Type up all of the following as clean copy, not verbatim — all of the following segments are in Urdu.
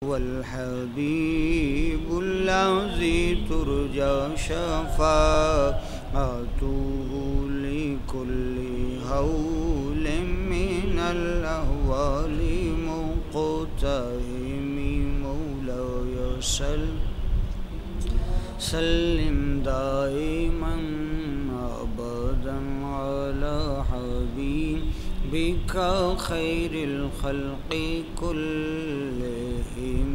والحبيب الذي ترجى شفاعته لكل هول من الأهوال مقتحم مولاي سلم دائما أبدا على حبيبك خير الخلق كلهم.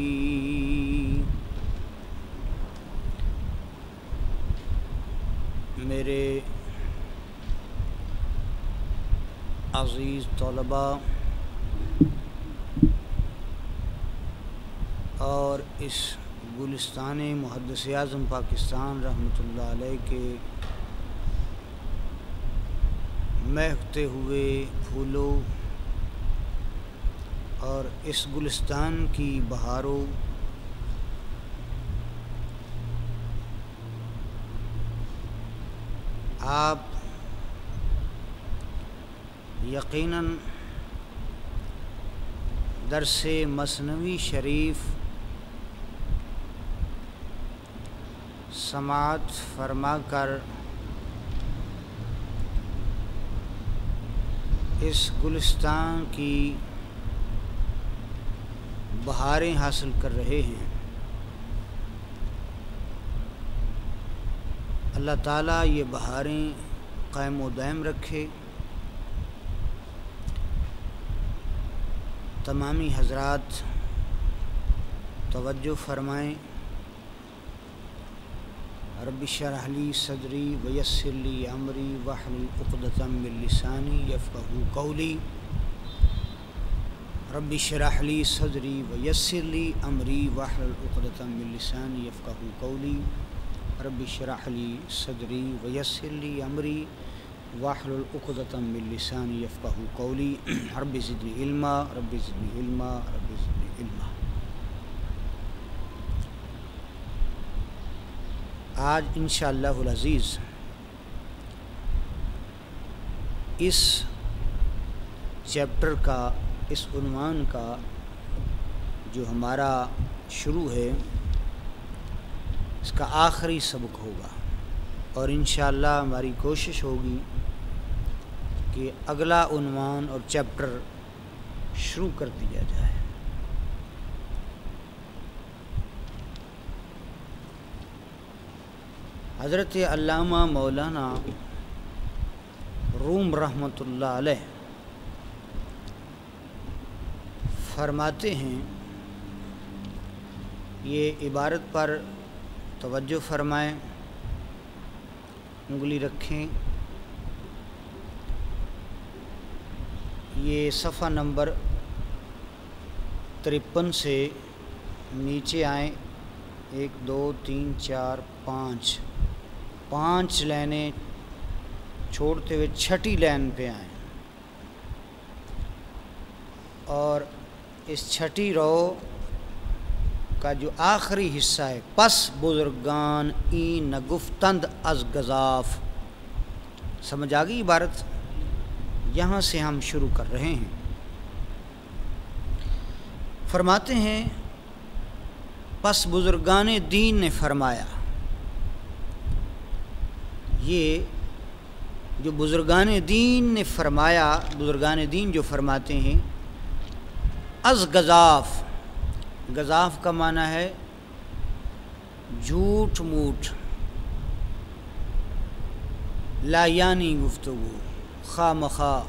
میرے عزیز طلباء اور اس گلستان محدث اعظم پاکستان رحمۃ اللہ علیہ کے مہکتے ہوئے پھولوں اور اس گلستان کی بہاروں، آپ یقیناً درس مثنوی شریف سماعت فرما کر اس گلستان کی بہاریں حاصل کر رہے ہیں۔ اللہ تعالیٰ یہ بہاریں قائم و دائم رکھے۔ تمامی حضرات توجہ فرمائیں۔ رب اشرح لی صدری ویسر لی امری واحلل عقدۃ من لسانی یفقہوا قولی۔ رب اشرح لی صدری ویسر لی امری واحلل عقدۃ من لسانی یفقہوا قولی۔ رب اشرح لی صدری ویسر لی امری واحلل عقدۃ من لسانی یفقہوا قولی۔ رب زدنی علما رب زدنی علما رب زدنی علما۔ آج انشاءاللہ العزیز اس چیپٹر کا، اس عنوان کا جو ہمارا شروع ہے، اس کا آخری سبق ہوگا، اور انشاءاللہ ہماری کوشش ہوگی کہ اگلا عنوان اور چیپٹر شروع کر دیا جائے۔ حضرت علامہ مولانا روم رحمۃ اللہ علیہ فرماتے ہیں، یہ عبارت پر توجہ فرمائیں، انگلی رکھیں، یہ صفحہ نمبر 53 سے نیچے آئیں، 1 2 3 4 5 لائنیں چھوڑتے ہوئے چھٹی لائن پہ آئیں، اور اس چھٹی رو کا جو آخری حصہ ہے، پس بزرگان این نگفتند از گزاف، سمجھ آ گئی عبارت؟ یہاں سے ہم شروع کر رہے ہیں۔ فرماتے ہیں پس بزرگان دین نے فرمایا، یہ جو بزرگان دین نے فرمایا، بزرگان دین جو فرماتے ہیں، از گزاف، گزاف کا معنی ہے جھوٹ موٹ، لا یعنی گفتگو، خواہ مخواہ،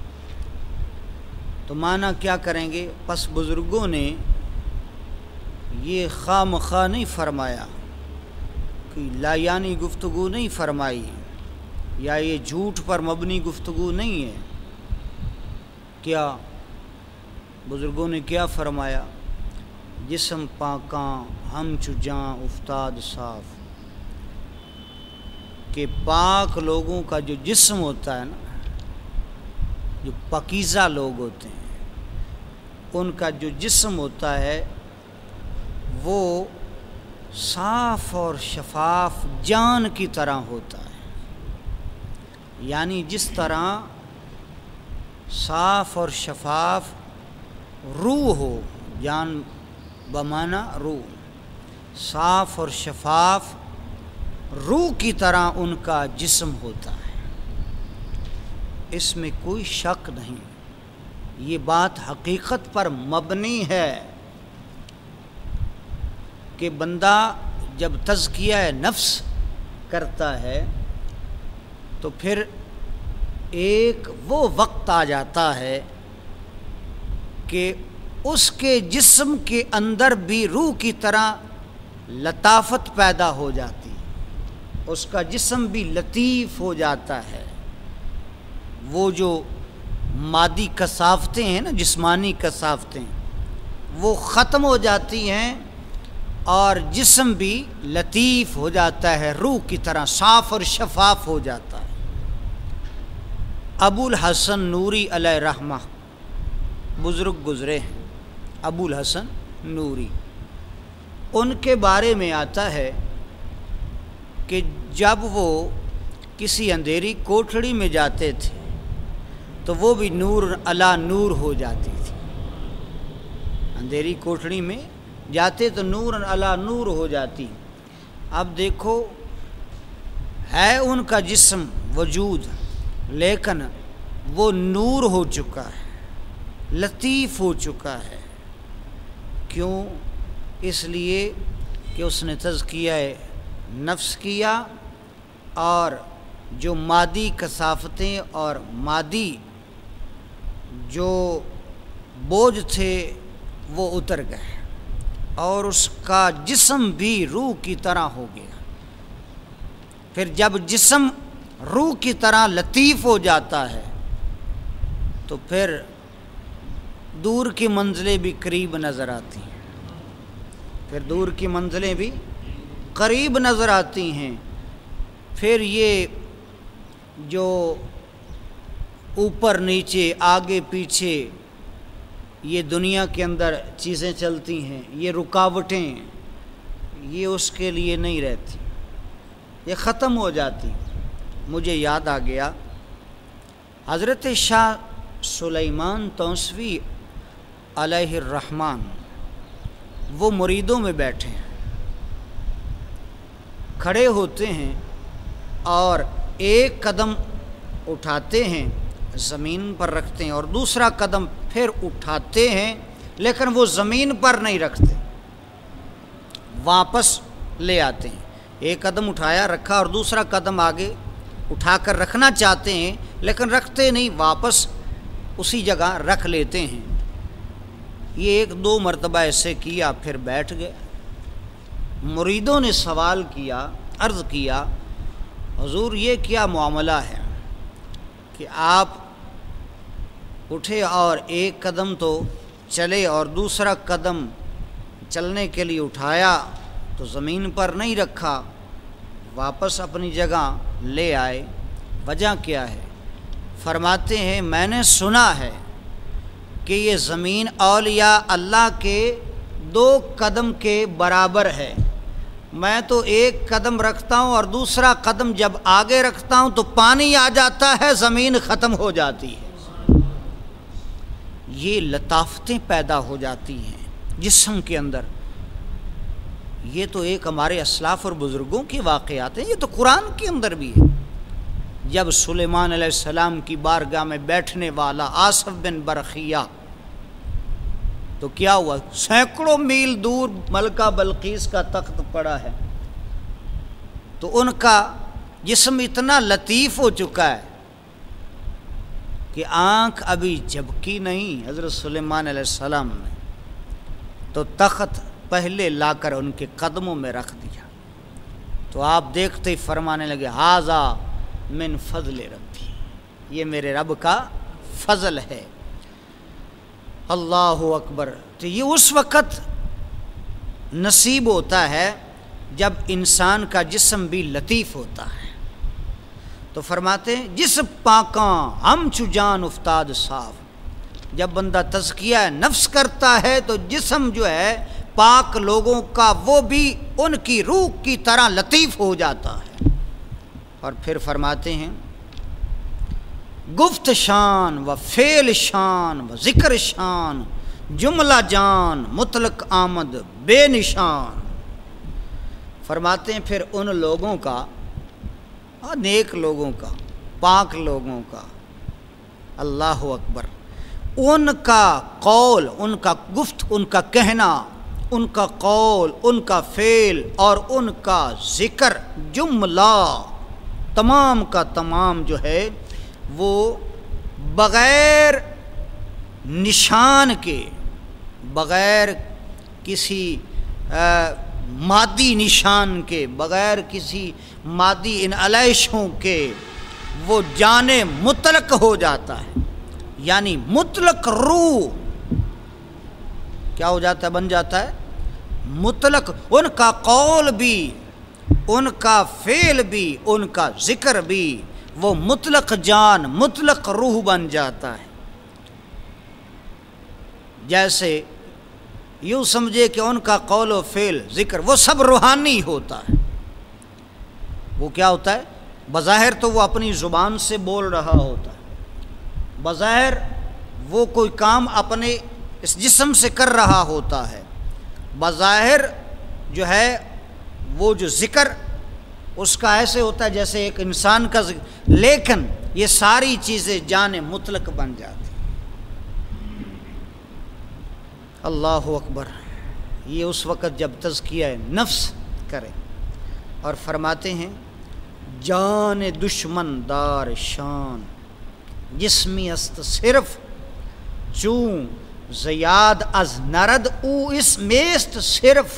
تو معنی کیا کریں گے؟ پس بزرگوں نے یہ خواہ مخواہ نہیں فرمایا، کہ لا یعنی گفتگو نہیں فرمائی، یا یہ جھوٹ پر مبنی گفتگو نہیں ہے۔ کیا بزرگوں نے کیا فرمایا؟ جسم پاکاں ہم چجاں افتاد صاف، کہ پاک لوگوں کا جو جسم ہوتا ہے نا، جو پاکیزہ لوگ ہوتے ہیں، ان کا جو جسم ہوتا ہے وہ صاف اور شفاف جان کی طرح ہوتا ہے، یعنی جس طرح صاف اور شفاف روح ہو، جان بمانا روح، صاف اور شفاف روح کی طرح ان کا جسم ہوتا ہے، اس میں کوئی شک نہیں، یہ بات حقیقت پر مبنی ہے کہ بندہ جب تزکیہ نفس کرتا ہے تو پھر ایک وہ وقت آ جاتا ہے کہ اس کے جسم کے اندر بھی روح کی طرح لطافت پیدا ہو جاتی ہے، اس کا جسم بھی لطیف ہو جاتا ہے، وہ جو مادی کثافتیں ہیں نا، جسمانی کثافتیں، وہ ختم ہو جاتی ہیں اور جسم بھی لطیف ہو جاتا ہے، روح کی طرح صاف اور شفاف ہو جاتا ہے۔ ابو الحسن نوری علیہ رحمہ بزرگ گزرے ہیں، ابو الحسن نوری، ان کے بارے میں آتا ہے کہ جب وہ کسی اندھیری کوٹھڑی میں جاتے تھے تو وہ بھی نور علی نور ہو جاتی تھی، اندھیری کوٹھڑی میں جاتے تو نور علی نور ہو جاتی۔ اب دیکھو ہے ان کا جسم وجود، لیکن وہ نور ہو چکا ہے، لطیف ہو چکا ہے، کیوں؟ اس لیے کہ اس نے تزکیہ نفس کیا اور جو مادی کثافتیں اور مادی جو بوجھ تھے وہ اتر گئے اور اس کا جسم بھی روح کی طرح ہو گیا۔ پھر جب جسم روح کی طرح لطیف ہو جاتا ہے تو پھر دور کی منزلیں بھی قریب نظر آتی ہیں، پھر دور کی منزلیں بھی قریب نظر آتی ہیں، پھر یہ جو اوپر نیچے آگے پیچھے یہ دنیا کے اندر چیزیں چلتی ہیں، یہ رکاوٹیں، یہ اس کے لیے نہیں رہتی، یہ ختم ہو جاتی۔ مجھے یاد آ گیا حضرت شاہ سلیمان توسوی علیہ الرحمن، وہ مریدوں میں بیٹھے ہیں، کھڑے ہوتے ہیں اور ایک قدم اٹھاتے ہیں زمین پر رکھتے ہیں اور دوسرا قدم پھر اٹھاتے ہیں، لیکن وہ زمین پر نہیں رکھتے، واپس لے آتے ہیں۔ ایک قدم اٹھایا رکھا اور دوسرا قدم آگے اٹھا کر رکھنا چاہتے ہیں لیکن رکھتے نہیں، واپس اسی جگہ رکھ لیتے ہیں۔ یہ ایک دو مرتبہ ایسے کیا، پھر بیٹھ گئے۔ مریدوں نے سوال کیا، عرض کیا حضور یہ کیا معاملہ ہے کہ آپ اٹھے اور ایک قدم تو چلے اور دوسرا قدم چلنے کے لیے اٹھایا تو زمین پر نہیں رکھا، واپس اپنی جگہ لے آئے، وجہ کیا ہے؟ فرماتے ہیں میں نے سنا ہے کہ یہ زمین اولیاء اللہ کے 2 قدم کے برابر ہے، میں تو ایک قدم رکھتا ہوں اور دوسرا قدم جب آگے رکھتا ہوں تو پانی آ جاتا ہے، زمین ختم ہو جاتی ہے۔ یہ لطافتیں پیدا ہو جاتی ہیں جسم کے اندر۔ یہ تو ایک ہمارے اسلاف اور بزرگوں کے واقعات ہیں، یہ تو قرآن کے اندر بھی ہے۔ جب سلیمان علیہ السلام کی بارگاہ میں بیٹھنے والا آصف بن برخیہ، تو کیا ہوا؟ سینکڑوں میل دور ملکہ بلقیس کا تخت پڑا ہے، تو ان کا جسم اتنا لطیف ہو چکا ہے کہ آنکھ ابھی جھپکی نہیں حضرت سلیمان علیہ السلام نے، تو تخت پہلے لا کر ان کے قدموں میں رکھ دیا، تو آپ دیکھتے ہی فرمانے لگے ھذا من فضل ربی، یہ میرے رب کا فضل ہے۔ اللہ اکبر۔ تو یہ اس وقت نصیب ہوتا ہے جب انسان کا جسم بھی لطیف ہوتا ہے۔ تو فرماتے ہیں جس پاکاں ہم چو جان افتاد صاف، جب بندہ تزکیہ نفس کرتا ہے تو جسم جو ہے پاک لوگوں کا وہ بھی ان کی روح کی طرح لطیف ہو جاتا ہے۔ اور پھر فرماتے ہیں گفت شان و فعل شان و ذکر شان جملہ جان مطلق آمد بے نشان۔ فرماتے ہیں پھر ان لوگوں کا، نیک لوگوں کا، پاک لوگوں کا، اللہ اکبر، ان کا قول، ان کا گفت، ان کا کہنا، ان کا قول، ان کا فعل اور ان کا ذکر، جملہ تمام کا تمام جو ہے وہ بغیر نشان کے، بغیر کسی مادی نشان کے، بغیر کسی مادی ان علیشوں کے وہ جان مطلق ہو جاتا ہے، یعنی مطلق روح کیا ہو جاتا ہے، بن جاتا ہے مطلق، ان کا قول بھی، ان کا فعل بھی، ان کا ذکر بھی، وہ مطلق جان مطلق روح بن جاتا ہے۔ جیسے یوں سمجھے کہ ان کا قول و فعل ذکر وہ سب روحانی ہوتا ہے۔ وہ کیا ہوتا ہے؟ بظاہر تو وہ اپنی زبان سے بول رہا ہوتا ہے، بظاہر وہ کوئی کام اپنے اس جسم سے کر رہا ہوتا ہے، بظاہر جو ہے وہ جو ذکر اس کا ایسے ہوتا ہے جیسے ایک انسان کا ذکر، لیکن یہ ساری چیزیں جان مطلق بن جاتی۔ اللہ اکبر، یہ اس وقت جب تزکیہ نفس کرے اور فرماتے ہیں جان دشمن دار شان جسمی است صرف چون زیاد از نرد او اس میست صرف۔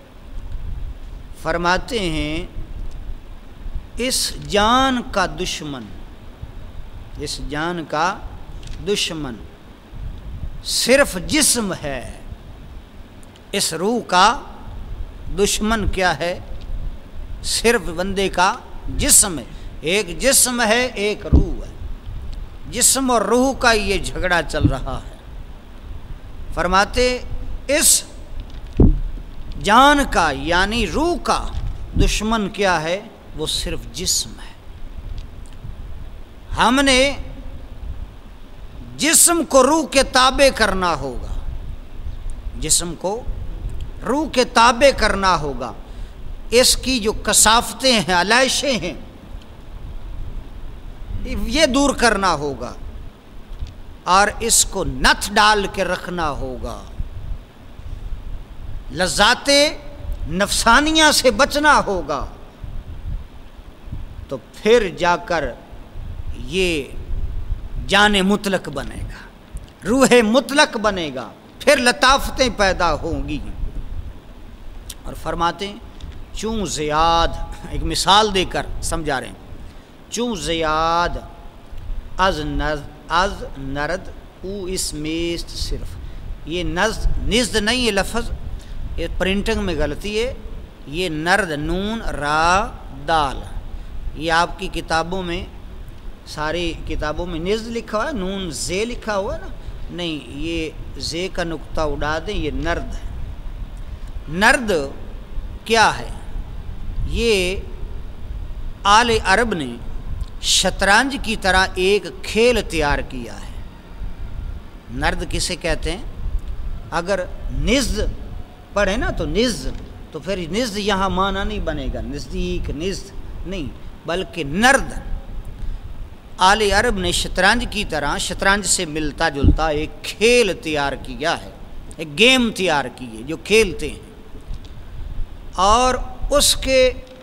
فرماتے ہیں اس جان کا دشمن، اس جان کا دشمن صرف جسم ہے، اس روح کا دشمن کیا ہے؟ صرف بندے کا جسم ہے، ایک جسم ہے ایک روح ہے، جسم اور روح کا یہ جھگڑا چل رہا ہے۔ فرماتے اس جان کا یعنی روح کا دشمن کیا ہے؟ وہ صرف جسم ہے۔ ہم نے جسم کو روح کے تابع کرنا ہوگا، جسم کو روح کے تابع کرنا ہوگا، اس کی جو کثافتیں ہیں، علائشیں ہیں، یہ دور کرنا ہوگا اور اس کو نتھ ڈال کے رکھنا ہوگا، لذات نفسانیہ سے بچنا ہوگا، تو پھر جا کر یہ جان مطلق بنے گا، روح مطلق بنے گا، پھر لطافتیں پیدا ہوں گی۔ اور فرماتے ہیں چوں زیاد، ایک مثال دے کر سمجھا رہے ہیں، چوں زیاد از نرد او اس میست صرف، یہ نزد نہیں، یہ لفظ یہ پرنٹنگ میں غلطی ہے، یہ نرد نون را دال، یہ آپ کی کتابوں میں، ساری کتابوں میں نزد لکھا ہوا ہے، نون زے لکھا ہوا ہے نا، نہیں، یہ زے کا نقطہ اڑا دیں، یہ نرد ہے۔ نرد کیا ہے؟ یہ آل عرب نے شطرنج کی طرح ایک کھیل تیار کیا ہے۔ نرد کسے کہتے ہیں؟ اگر نزد پڑھے نا تو نزد، تو پھر نزد یہاں معنی نہیں بنے گا، نزدیک نزد نہیں، بلکہ نرد۔ آل عرب نے شطرنج کی طرح، شطرنج سے ملتا جلتا ایک کھیل تیار کیا ہے، ایک گیم تیار کی ہے جو کھیلتے ہیں، اور اس کے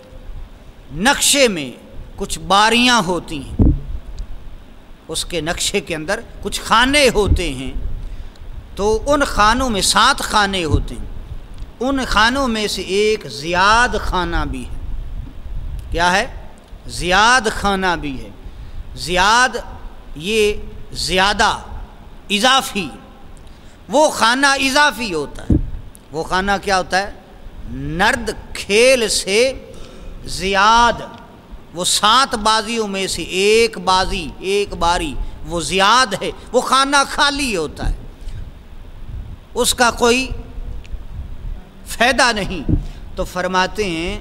نقشے میں کچھ باریاں ہوتی ہیں، اس کے نقشے کے اندر کچھ خانے ہوتے ہیں، تو ان خانوں میں 7 خانے ہوتے ہیں، ان خانوں میں سے ایک زیاد خانہ بھی ہے۔ کیا ہے؟ زیاد خانہ بھی ہے۔ زیاد یہ زیادہ، اضافی، وہ خانہ اضافی ہوتا ہے۔ وہ خانہ کیا ہوتا ہے؟ نرد کھیل سے زیاد، وہ 7 بازیوں میں سے ایک بازی، ایک باری وہ زیاد ہے، وہ خانہ خالی ہوتا ہے، اس کا کوئی فائدہ نہیں۔ تو فرماتے ہیں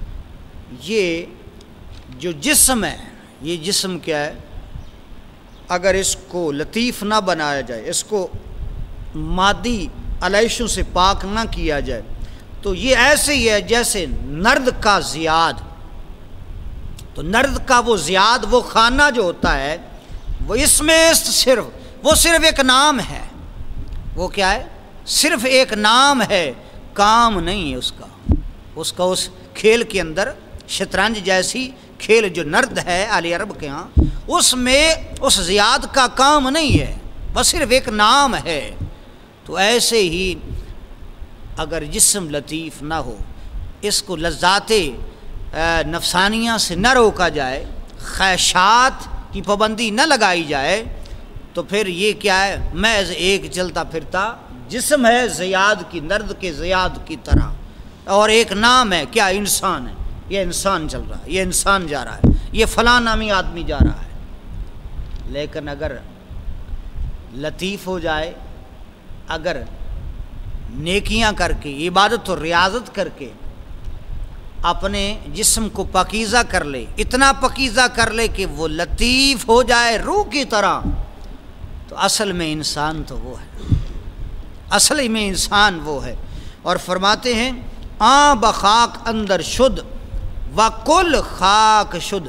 یہ جو جسم ہے، یہ جسم کیا ہے؟ اگر اس کو لطیف نہ بنایا جائے، اس کو مادی علیشوں سے پاک نہ کیا جائے، تو یہ ایسے ہی ہے جیسے نرد کا زیاد. تو نرد کا وہ زیاد، وہ خانہ جو ہوتا ہے، وہ اس میں صرف ایک نام ہے. وہ کیا ہے؟ صرف ایک نام ہے، کام نہیں ہے اس کا. اس کھیل کے اندر شطرنج جیسی کھیل جو نرد ہے اہل عرب کے ہاں، اس میں اس زیاد کا کام نہیں ہے، بس صرف ایک نام ہے. تو ایسے ہی اگر جسم لطیف نہ ہو، اس کو لذات نفسانیہ سے نہ روکا جائے، خواہشات کی پابندی نہ لگائی جائے، تو پھر یہ کیا ہے؟ محض ایک چلتا پھرتا جسم ہے، زیاد کی، نرد کے زیاد کی طرح. اور ایک نام ہے، کیا؟ انسان ہے. یہ انسان چل رہا ہے، یہ انسان جا رہا ہے، یہ فلاں نامی آدمی جا رہا ہے. لیکن اگر لطیف ہو جائے، اگر نیکیاں کر کے، عبادت اور ریاضت کر کے اپنے جسم کو پاکیزہ کر لے، اتنا پاکیزہ کر لے کہ وہ لطیف ہو جائے روح کی طرح، تو اصل میں انسان تو وہ ہے، اصل میں انسان وہ ہے. اور فرماتے ہیں آ بخاک اندر شد و کل خاک شد،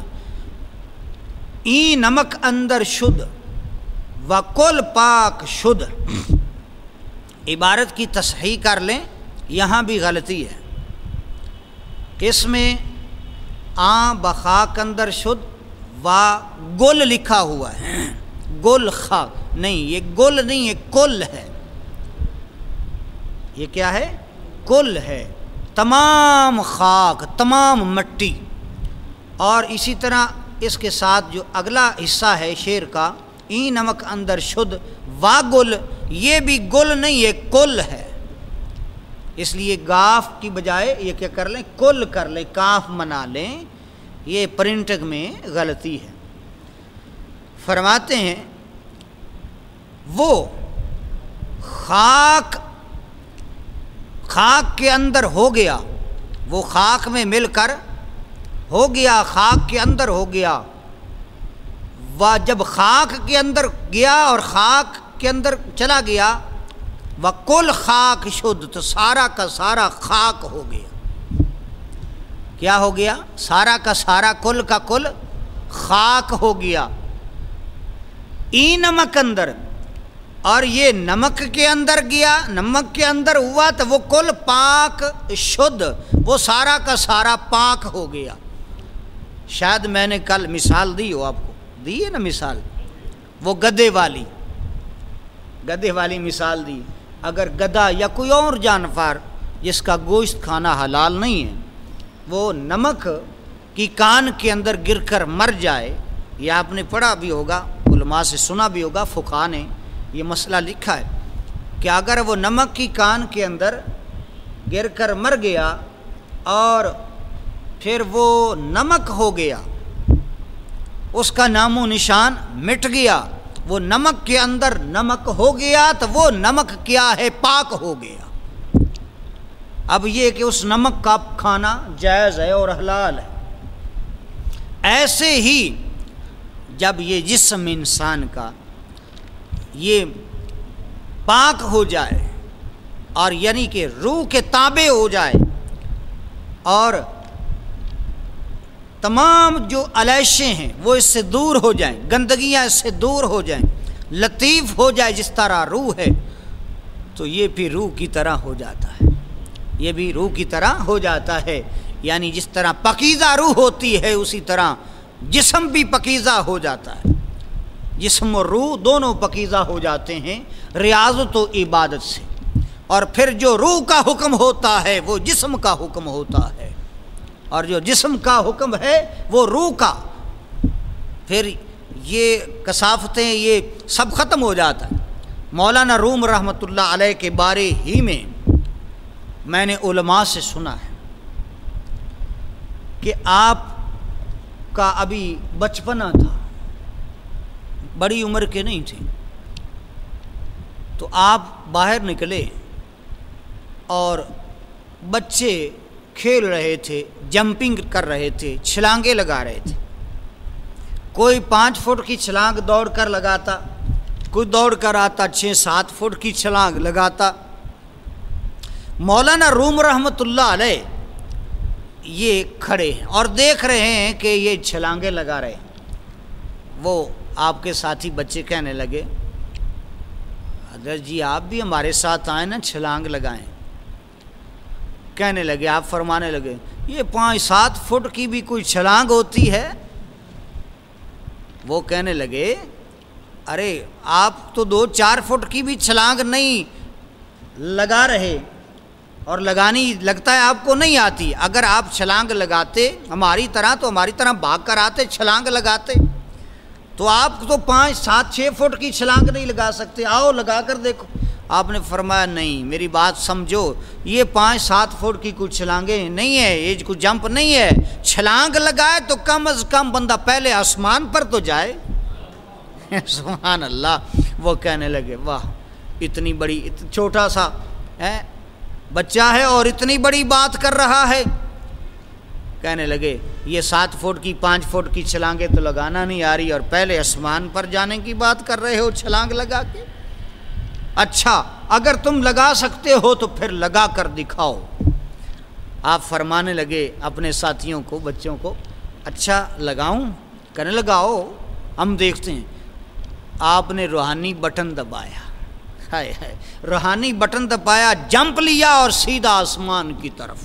ای نمک اندر شد و کل پاک شد. عبارت کی تصحیح کر لیں، یہاں بھی غلطی ہے. اس میں آ بخاک اندر شد و گل لکھا ہوا ہے، گل خاک نہیں، یہ گل نہیں، یہ کل ہے. یہ کیا ہے؟ کل ہے، تمام خاک، تمام مٹی. اور اسی طرح اس کے ساتھ جو اگلا حصہ ہے شعر کا، ای نمک اندر شد وا گل، یہ بھی گل نہیں، یہ کل ہے. اس لیے گاف کی بجائے یہ کیا کر لیں؟ کل کر لیں، کاف منا لیں. یہ پرنٹنگ میں غلطی ہے. فرماتے ہیں وہ خاک کے اندر ہو گیا، وہ خاک میں مل کر ہو گیا، خاک کے اندر ہو گیا. وہ جب خاک کے اندر گیا اور خاک کے اندر چلا گیا، وہ کل خاک شد، تو سارا کا سارا خاک ہو گیا. کیا ہو گیا؟ سارا کا سارا، کل کا کل خاک ہو گیا. ای نمک اندر، اور یہ نمک کے اندر گیا، نمک کے اندر ہوا تو وہ کل پاک شد، وہ سارا کا سارا پاک ہو گیا. شاید میں نے کل مثال دی ہو، آپ کو دی ہے نا مثال، وہ گدھے والی مثال دی. اگر گدھا یا کوئی اور جانور جس کا گوشت کھانا حلال نہیں ہے، وہ نمک کی کان کے اندر گر کر مر جائے، یہ آپ نے پڑھا بھی ہوگا، علماء سے سنا بھی ہوگا، فقہاء نے یہ مسئلہ لکھا ہے کہ اگر وہ نمک کی کان کے اندر گر کر مر گیا اور پھر وہ نمک ہو گیا، اس کا نام و نشان مٹ گیا، وہ نمک کے اندر نمک ہو گیا، تو وہ نمک کیا ہے؟ پاک ہو گیا. اب یہ کہ اس نمک کا کھانا جائز ہے اور حلال ہے. ایسے ہی جب یہ جسم انسان کا یہ پاک ہو جائے، اور یعنی کہ روح کے تابع ہو جائے، اور تمام جو علیشیں ہیں وہ اس سے دور ہو جائیں، گندگیاں اس سے دور ہو جائیں، لطیف ہو جائے جس طرح روح ہے، تو یہ بھی روح کی طرح ہو جاتا ہے. یہ بھی روح کی طرح ہو جاتا ہے. یعنی جس طرح پاکیزہ روح ہوتی ہے، اسی طرح جسم بھی پاکیزہ ہو جاتا ہے. جسم اور روح دونوں پاکیزہ ہو جاتے ہیں ریاضت و عبادت سے. اور پھر جو روح کا حکم ہوتا ہے وہ جسم کا حکم ہوتا ہے، اور جو جسم کا حکم ہے وہ روح کا. پھر یہ کثافتیں یہ سب ختم ہو جاتا ہے. مولانا روم رحمۃ اللہ علیہ کے بارے ہی میں نے علماء سے سنا ہے کہ آپ کا ابھی بچپنا تھا، بڑی عمر کے نہیں تھے، تو آپ باہر نکلے اور بچے کھیل رہے تھے، جمپنگ کر رہے تھے، چھلانگیں لگا رہے تھے. کوئی 5 فٹ کی چھلانگ دوڑ کر لگاتا، کوئی دوڑ کر آتا 6-7 فٹ کی چھلانگ لگاتا۔ مولانا روم رحمۃ اللہ علیہ یہ کھڑے ہیں اور دیکھ رہے ہیں کہ یہ چھلانگیں لگا رہے ہیں۔ وہ آپ کے ساتھی بچے کہنے لگے حضرت جی آپ بھی ہمارے ساتھ آئیں نا، چھلانگ لگائیں۔ کہنے لگے، آپ فرمانے لگے یہ 5-7 فٹ کی بھی کوئی چھلانگ ہوتی ہے؟ وہ کہنے لگے ارے آپ تو 2-4 فٹ کی بھی چھلانگ نہیں لگا رہے، اور لگانی لگتا ہے آپ کو نہیں آتی۔ اگر آپ چھلانگ لگاتے ہماری طرح تو ہماری طرح بھاگ کر آتے، چھلانگ لگاتے، تو آپ تو 5-7-6 فٹ کی چھلانگ نہیں لگا سکتے، آؤ لگا کر دیکھو۔ آپ نے فرمایا نہیں، میری بات سمجھو، یہ 5-7 فٹ کی کوئی چھلانگیں نہیں ہے، یہ کوئی جمپ نہیں ہے۔ چھلانگ لگائے تو کم از کم بندہ پہلے آسمان پر تو جائے۔ سبحان اللہ۔ وہ کہنے لگے واہ، اتنی بڑی، چھوٹا سا بچہ ہے اور اتنی بڑی بات کر رہا ہے۔ کہنے لگے یہ 7 فٹ کی 5 فٹ کی چھلانگیں تو لگانا نہیں آ رہی، اور پہلے آسمان پر جانے کی بات کر رہے ہو چھلانگ لگا کے؟ اچھا اگر تم لگا سکتے ہو تو پھر لگا کر دکھاؤ۔ آپ فرمانے لگے اپنے ساتھیوں کو، بچوں کو، اچھا لگاؤں؟ کہنے لگاؤ ہم دیکھتے ہیں۔ آپ نے روحانی بٹن دبایا، ہائے ہائے، روحانی بٹن دبایا، جمپ لیا اور سیدھا آسمان کی طرف۔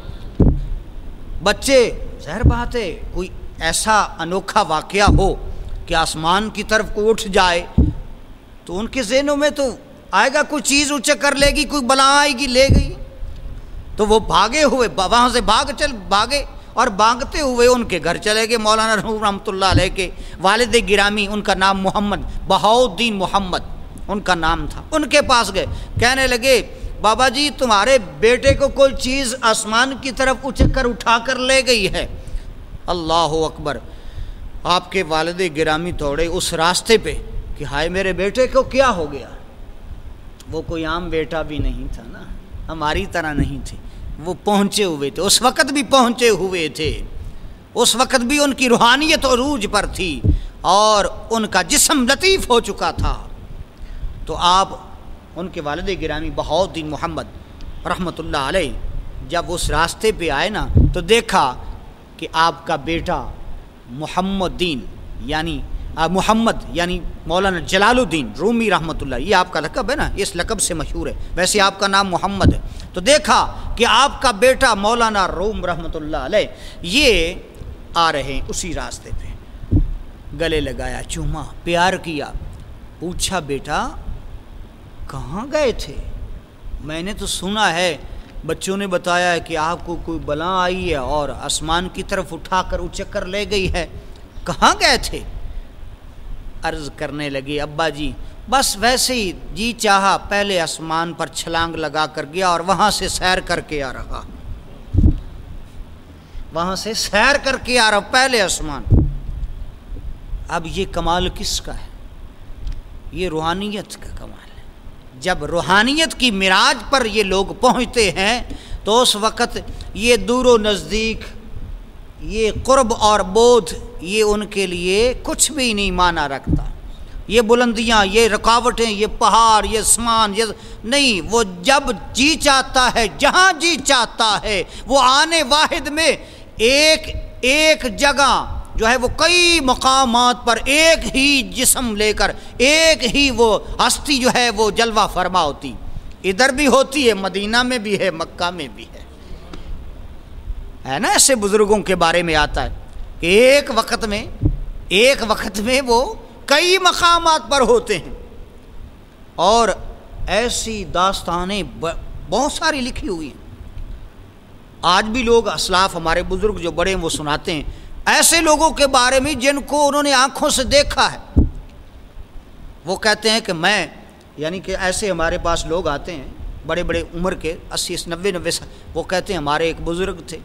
بچے، ظاہر بات ہے کوئی ایسا انوکھا واقعہ ہو کہ آسمان کی طرف کو اٹھ جائے تو ان کے ذہنوں میں تو آئے گا کوئی چیز اونچے کر لے گی، کوئی بلا آئے گی لے گئی، تو وہ بھاگے ہوئے وہاں سے بھاگے اور بھاگتے ہوئے ان کے گھر چلے گئے۔ مولانا روم رحمۃ اللہ علیہ کے والد گرامی، ان کا نام محمد بہاؤالدین محمد ان کا نام تھا، ان کے پاس گئے۔ کہنے لگے بابا جی تمہارے بیٹے کو کوئی چیز آسمان کی طرف اٹھا کر لے گئی ہے۔ اللہ اکبر۔ آپ کے والد گرامی دوڑے اس راستے پہ کہ ہائے میرے بیٹے کو کیا ہو گیا۔ وہ کوئی عام بیٹا بھی نہیں تھا نا، ہماری طرح نہیں تھے، وہ پہنچے ہوئے تھے، اس وقت بھی پہنچے ہوئے تھے، اس وقت بھی ان کی روحانیت عروج پر تھی اور ان کا جسم لطیف ہو چکا تھا۔ تو آپ ان کے والد گرامی بہاؤالدین محمد رحمۃ اللہ علیہ جب اس راستے پہ آئے نا تو دیکھا کہ آپ کا بیٹا محمد یعنی مولانا جلال الدین رومی رحمۃ اللہ، یہ آپ کا لقب ہے نا، اس لقب سے مشہور ہے، ویسے آپ کا نام محمد ہے۔ تو دیکھا کہ آپ کا بیٹا مولانا روم رحمۃ اللہ علیہ یہ آ رہے ہیں اسی راستے پہ، گلے لگایا، چوما، پیار کیا، پوچھا بیٹا کہاں گئے تھے؟ میں نے تو سنا ہے، بچوں نے بتایا ہے کہ آپ کو کوئی بلا آئی ہے اور آسمان کی طرف اٹھا کر اچک لے گئی ہے، کہاں گئے تھے؟ عرض کرنے لگے ابا جی بس ویسے ہی جی چاہا پہلے آسمان پر چھلانگ لگا کر گیا اور وہاں سے سیر کر کے آ رہا، وہاں سے سیر کر کے آ رہا پہلے آسمان۔ اب یہ کمال کس کا ہے؟ یہ روحانیت کا کمال ہے۔ جب روحانیت کی معراج پر یہ لوگ پہنچتے ہیں تو اس وقت یہ دور و نزدیک، یہ قرب اور بودھ، یہ ان کے لیے کچھ بھی نہیں معنی رکھتا۔ یہ بلندیاں، یہ رکاوٹیں، یہ پہاڑ، یہ آسمان، یہ نہیں، وہ جب جی چاہتا ہے، جہاں جی چاہتا ہے، وہ آنے واحد میں ایک جگہ جو ہے وہ کئی مقامات پر ایک ہی جسم لے کر ایک ہی وہ ہستی جو ہے وہ جلوہ فرما ہوتی، ادھر بھی ہوتی ہے، مدینہ میں بھی ہے، مکہ میں بھی ہے نا۔ ایسے بزرگوں کے بارے میں آتا ہے کہ ایک وقت میں وہ کئی مقامات پر ہوتے ہیں، اور ایسی داستانیں بہت ساری لکھی ہوئی ہیں۔ آج بھی لوگ اسلاف ہمارے بزرگ جو بڑے ہیں وہ سناتے ہیں ایسے لوگوں کے بارے میں جن کو انہوں نے آنکھوں سے دیکھا ہے۔ وہ کہتے ہیں کہ میں، یعنی کہ ایسے ہمارے پاس لوگ آتے ہیں بڑے بڑے عمر کے 80-90 سال، وہ کہتے ہیں ہمارے ایک بزرگ تھے،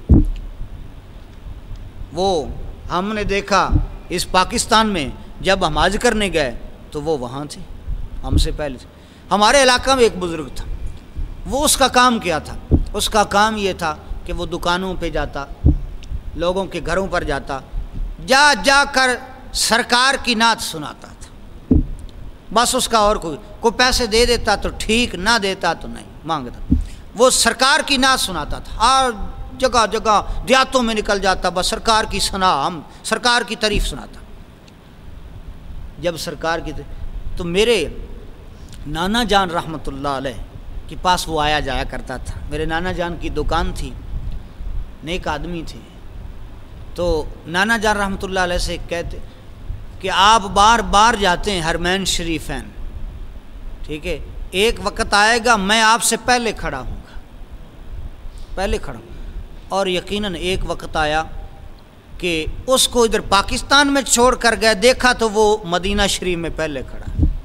وہ ہم نے دیکھا اس پاکستان میں جب ہم حج کرنے گئے تو وہ وہاں تھے، ہم سے پہلے تھے۔ ہمارے علاقہ میں ایک بزرگ تھا، وہ اس کا کام کیا تھا؟ اس کا کام یہ تھا کہ وہ دکانوں پہ جاتا، لوگوں کے گھروں پر جاتا، جا کر سرکار کی نعت سناتا تھا۔ بس اس کا اور کوئی پیسے دے دیتا تو ٹھیک، نہ دیتا تو نہیں مانگتا. وہ سرکار کی نعت سناتا تھا، ہر جگہ جگہ دیہاتوں میں نکل جاتا، بس سرکار کی ثنا، ہم سرکار کی تعریف سناتا. جب سرکار کی تو میرے نانا جان رحمۃ اللہ علیہ کے پاس وہ آیا جایا کرتا تھا. میرے نانا جان کی دکان تھی، نیک آدمی تھے. تو نانا جان رحمۃ اللہ علیہ سے کہتے کہ آپ بار بار جاتے ہیں حرمین شریفین، ٹھیک ہے، ایک وقت آئے گا میں آپ سے پہلے کھڑا ہوں گا، پہلے کھڑا ہوں. اور یقیناً ایک وقت آیا کہ اس کو ادھر پاکستان میں چھوڑ کر گئے، دیکھا تو وہ مدینہ شریف میں پہلے کھڑا.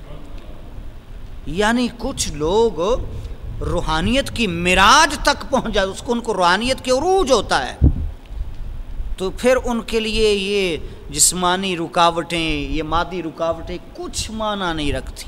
یعنی کچھ لوگ روحانیت کی معراج تک پہنچ جائے، اس کو ان کو روحانیت کے عروج ہوتا ہے، تو پھر ان کے لیے یہ جسمانی رکاوٹیں، یہ مادی رکاوٹیں کچھ معنی نہیں رکھتی.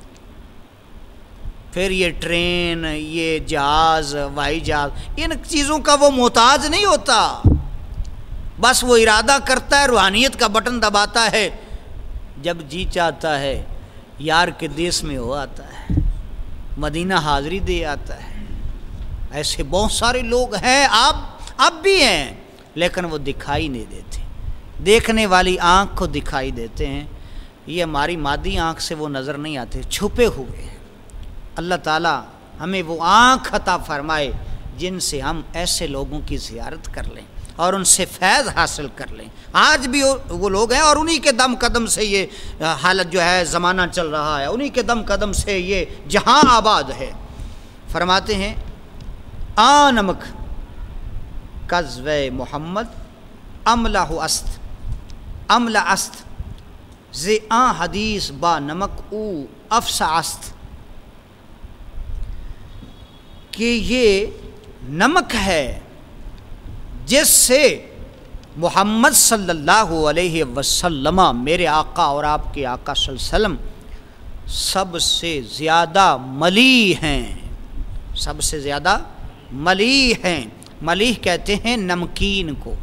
پھر یہ ٹرین، یہ جہاز، ہوائی جہاز، ان چیزوں کا وہ محتاج نہیں ہوتا. بس وہ ارادہ کرتا ہے، روحانیت کا بٹن دباتا ہے، جب جی چاہتا ہے یار کے دیس میں ہو آتا ہے، مدینہ حاضری دے آتا ہے. ایسے بہت سارے لوگ ہیں، اب بھی ہیں، لیکن وہ دکھائی نہیں دیتے. دیکھنے والی آنکھ کو دکھائی دیتے ہیں، یہ ہماری مادی آنکھ سے وہ نظر نہیں آتے، چھپے ہوئے ہیں. اللہ تعالیٰ ہمیں وہ آنکھ عطا فرمائے جن سے ہم ایسے لوگوں کی زیارت کر لیں اور ان سے فیض حاصل کر لیں. آج بھی وہ لوگ ہیں اور انہی کے دم قدم سے یہ حالت جو ہے زمانہ چل رہا ہے، انہی کے دم قدم سے یہ جہاں آباد ہے. فرماتے ہیں نمک قذو محمد املہ است ز حدیث با نمک او افسا است، کہ یہ نمک ہے جس سے محمد صلی اللہ علیہ وسلم، میرے آقا اور آپ کے آقا صلی اللہ علیہ وسلم سب سے زیادہ ملیح ہیں، سب سے زیادہ ملیح ہیں. ملیح کہتے ہیں نمکین کو.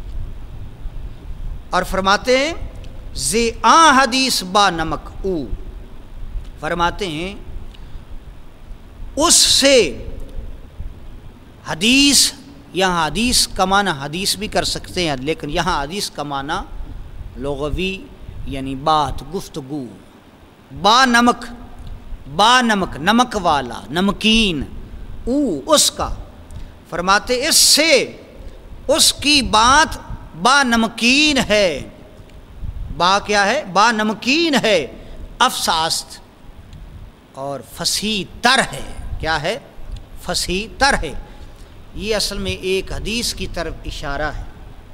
اور فرماتے ہیں ذی حدیث با نمک او، فرماتے ہیں اس سے حدیث، یہاں حدیث کا معنی حدیث بھی کر سکتے ہیں، لیکن یہاں حدیث کا معنی لغوی یعنی بات، گفتگو. با نمک، با نمک، نمک والا، نمکین، او اس کا. فرماتے اس سے، اس کی بات با نمکین ہے. با کیا ہے؟ با نمکین ہے. افساست، اور فصیح تر ہے. کیا ہے؟ فصیح تر ہے. یہ اصل میں ایک حدیث کی طرف اشارہ ہے.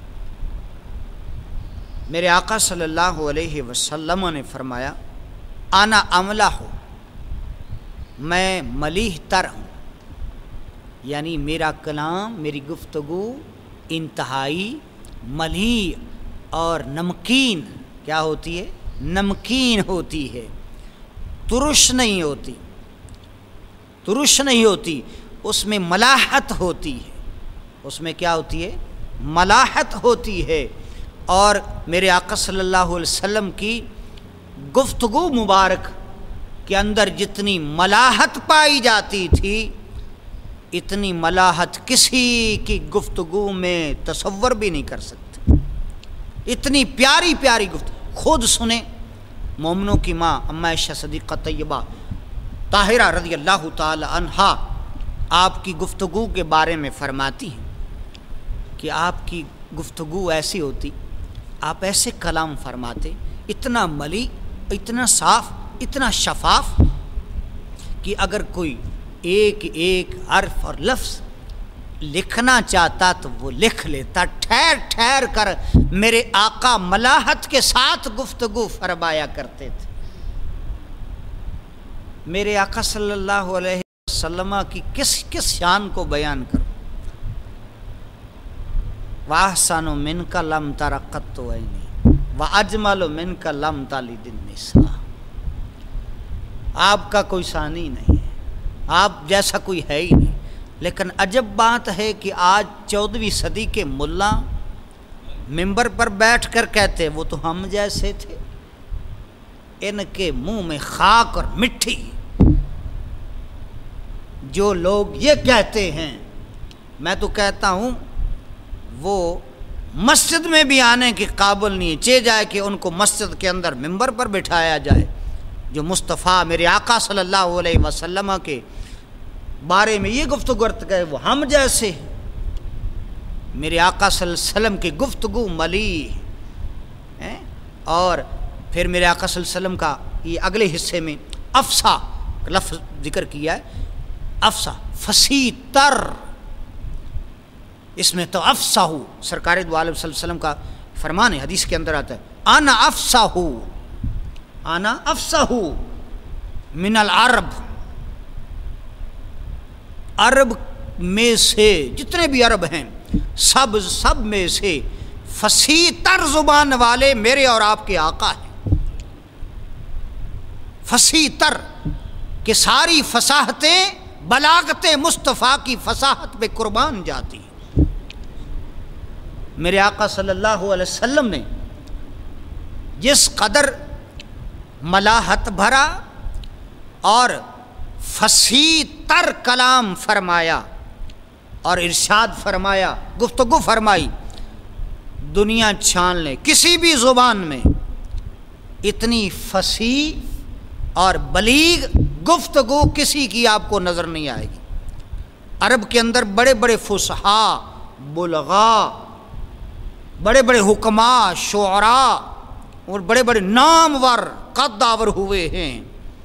میرے آقا صلی اللہ علیہ وسلم نے فرمایا انا املہ ہوں، میں ملیح تر ہوں. یعنی میرا کلام، میری گفتگو انتہائی ملیح اور نمکین کیا ہوتی ہے؟ نمکین ہوتی ہے، ترش نہیں ہوتی، ترش نہیں ہوتی. اس میں ملاحت ہوتی ہے. اس میں کیا ہوتی ہے؟ ملاحت ہوتی ہے. اور میرے آقا صلی اللہ علیہ وسلم کی گفتگو مبارک کے اندر جتنی ملاحت پائی جاتی تھی، اتنی ملاحت کسی کی گفتگو میں تصور بھی نہیں کر سکتے. اتنی پیاری پیاری گفتگو. خود سنیں، مومنوں کی ماں اما عائشہ صدیقہ طیبہ طاہرہ رضی اللہ تعالی عنہا آپ کی گفتگو کے بارے میں فرماتی ہیں کہ آپ کی گفتگو ایسی ہوتی، آپ ایسے کلام فرماتے، اتنا ملی، اتنا صاف، اتنا شفاف، کہ اگر کوئی ایک ایک حرف اور لفظ لکھنا چاہتا تو وہ لکھ لیتا. ٹھہر ٹھہر کر میرے آقا ملاحت کے ساتھ گفتگو فرمایا کرتے تھے. میرے آقا صلی اللہ علیہ وسلم کی کس شان کو بیان کروں. وَأَحْسَنُ مِنْكَ لَمْ تَرَ قَطُّ عَيْنِي وَأَجْمَلُ مِنْكَ لَمْ تَلِدِ النِّسَاءُ. آپ کا کوئی ثانی نہیں ہے، آپ جیسا کوئی ہے ہی نہیں. لیکن عجب بات ہے کہ آج 14ویں صدی کے ملا ممبر پر بیٹھ کر کہتے وہ تو ہم جیسے تھے. ان کے منہ میں خاک اور مٹی۔ جو لوگ یہ کہتے ہیں، میں تو کہتا ہوں وہ مسجد میں بھی آنے کے قابل نہیں، چاہے جائے کہ ان کو مسجد کے اندر ممبر پر بٹھایا جائے۔ جو مصطفیٰ میرے آقا صلی اللہ علیہ وسلم کے بارے میں یہ گفتگو کرے وہ ہم جیسے ہیں۔ میرے آقا صلی اللہ علیہ وسلم کی گفتگو ملیح ہیں، اور پھر میرے آقا صلی اللہ علیہ وسلم کا یہ اگلے حصے میں افصح لفظ ذکر کیا ہے، افصح فصیح تر، اس میں تو افصح سرکار دو عالم صلی اللہ علیہ وسلم کا فرمان ہے، حدیث کے اندر آتا ہے انا افصح من العرب، عرب میں سے جتنے بھی عرب ہیں سب میں سے فصیح تر زبان والے میرے اور آپ کے آقا ہیں۔ فصیح تر کہ ساری فصاحتیں بلاغت مصطفیٰ کی فصاحت پہ قربان جاتی ہیں۔ میرے آقا صلی اللہ علیہ وسلم نے جس قدر ملاحت بھرا اور فصیح تر کلام فرمایا اور ارشاد فرمایا، گفتگو فرمائی، دنیا چھان لے کسی بھی زبان میں اتنی فصیح اور بلیغ گفتگو کسی کی آپ کو نظر نہیں آئے گی۔ عرب کے اندر بڑے بڑے فصحاء، بلغاء، بڑے بڑے حکماء، شعراء اور بڑے بڑے نامور قداور ہوئے ہیں،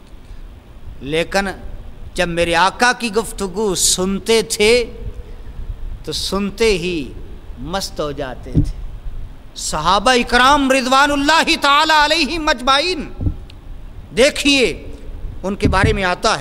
لیکن جب میرے آقا کی گفتگو سنتے تھے تو سنتے ہی مست ہو جاتے تھے۔ صحابہ اکرام رضوان اللہ تعالی علیہم اجمعین، دیکھیے ان کے بارے میں آتا ہے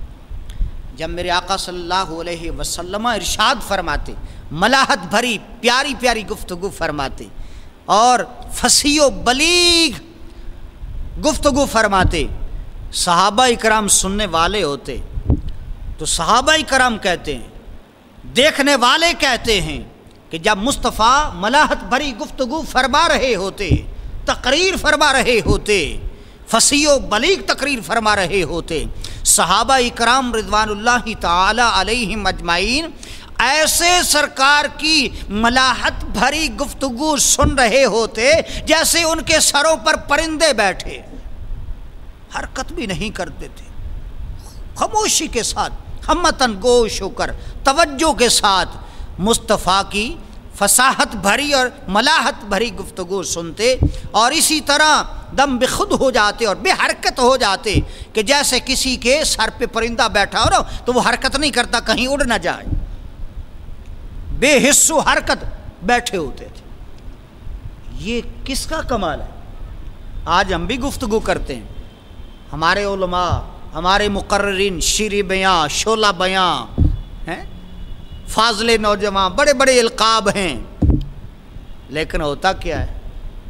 جب میرے آقا صلی اللہ علیہ وسلم ارشاد فرماتے، ملاحت بھری پیاری پیاری گفتگو فرماتے اور فصیح و بلیغ گفتگو فرماتے، صحابہ اکرام سننے والے ہوتے تو صحابہ اکرام کہتے ہیں، دیکھنے والے کہتے ہیں کہ جب مصطفیٰ ملاحت بھری گفتگو فرما رہے ہوتے، تقریر فرما رہے ہوتے، فصیح و بلیغ تقریر فرما رہے ہوتے، صحابہ اکرام رضوان اللہ تعالی علیہم اجمعین ایسے سرکار کی ملاحت بھری گفتگو سن رہے ہوتے جیسے ان کے سروں پر پرندے بیٹھے، حرکت بھی نہیں کرتے تھے، خاموشی کے ساتھ ہمتاً گوش ہو کر توجہ کے ساتھ مصطفیٰ کی فصاحت بھری اور ملاحت بھری گفتگو سنتے، اور اسی طرح دم بخود ہو جاتے اور بے حرکت ہو جاتے کہ جیسے کسی کے سر پہ پرندہ بیٹھا ہو نا تو وہ حرکت نہیں کرتا کہیں اڑ نہ جائے، بے حس و حرکت بیٹھے ہوتے تھے۔ یہ کس کا کمال ہے؟ آج ہم بھی گفتگو کرتے ہیں، ہمارے علماء، ہمارے مقررین شیر بیاں، شعلہ بیاں ہیں، فاضل نوجوان، بڑے بڑے القاب ہیں، لیکن ہوتا کیا ہے؟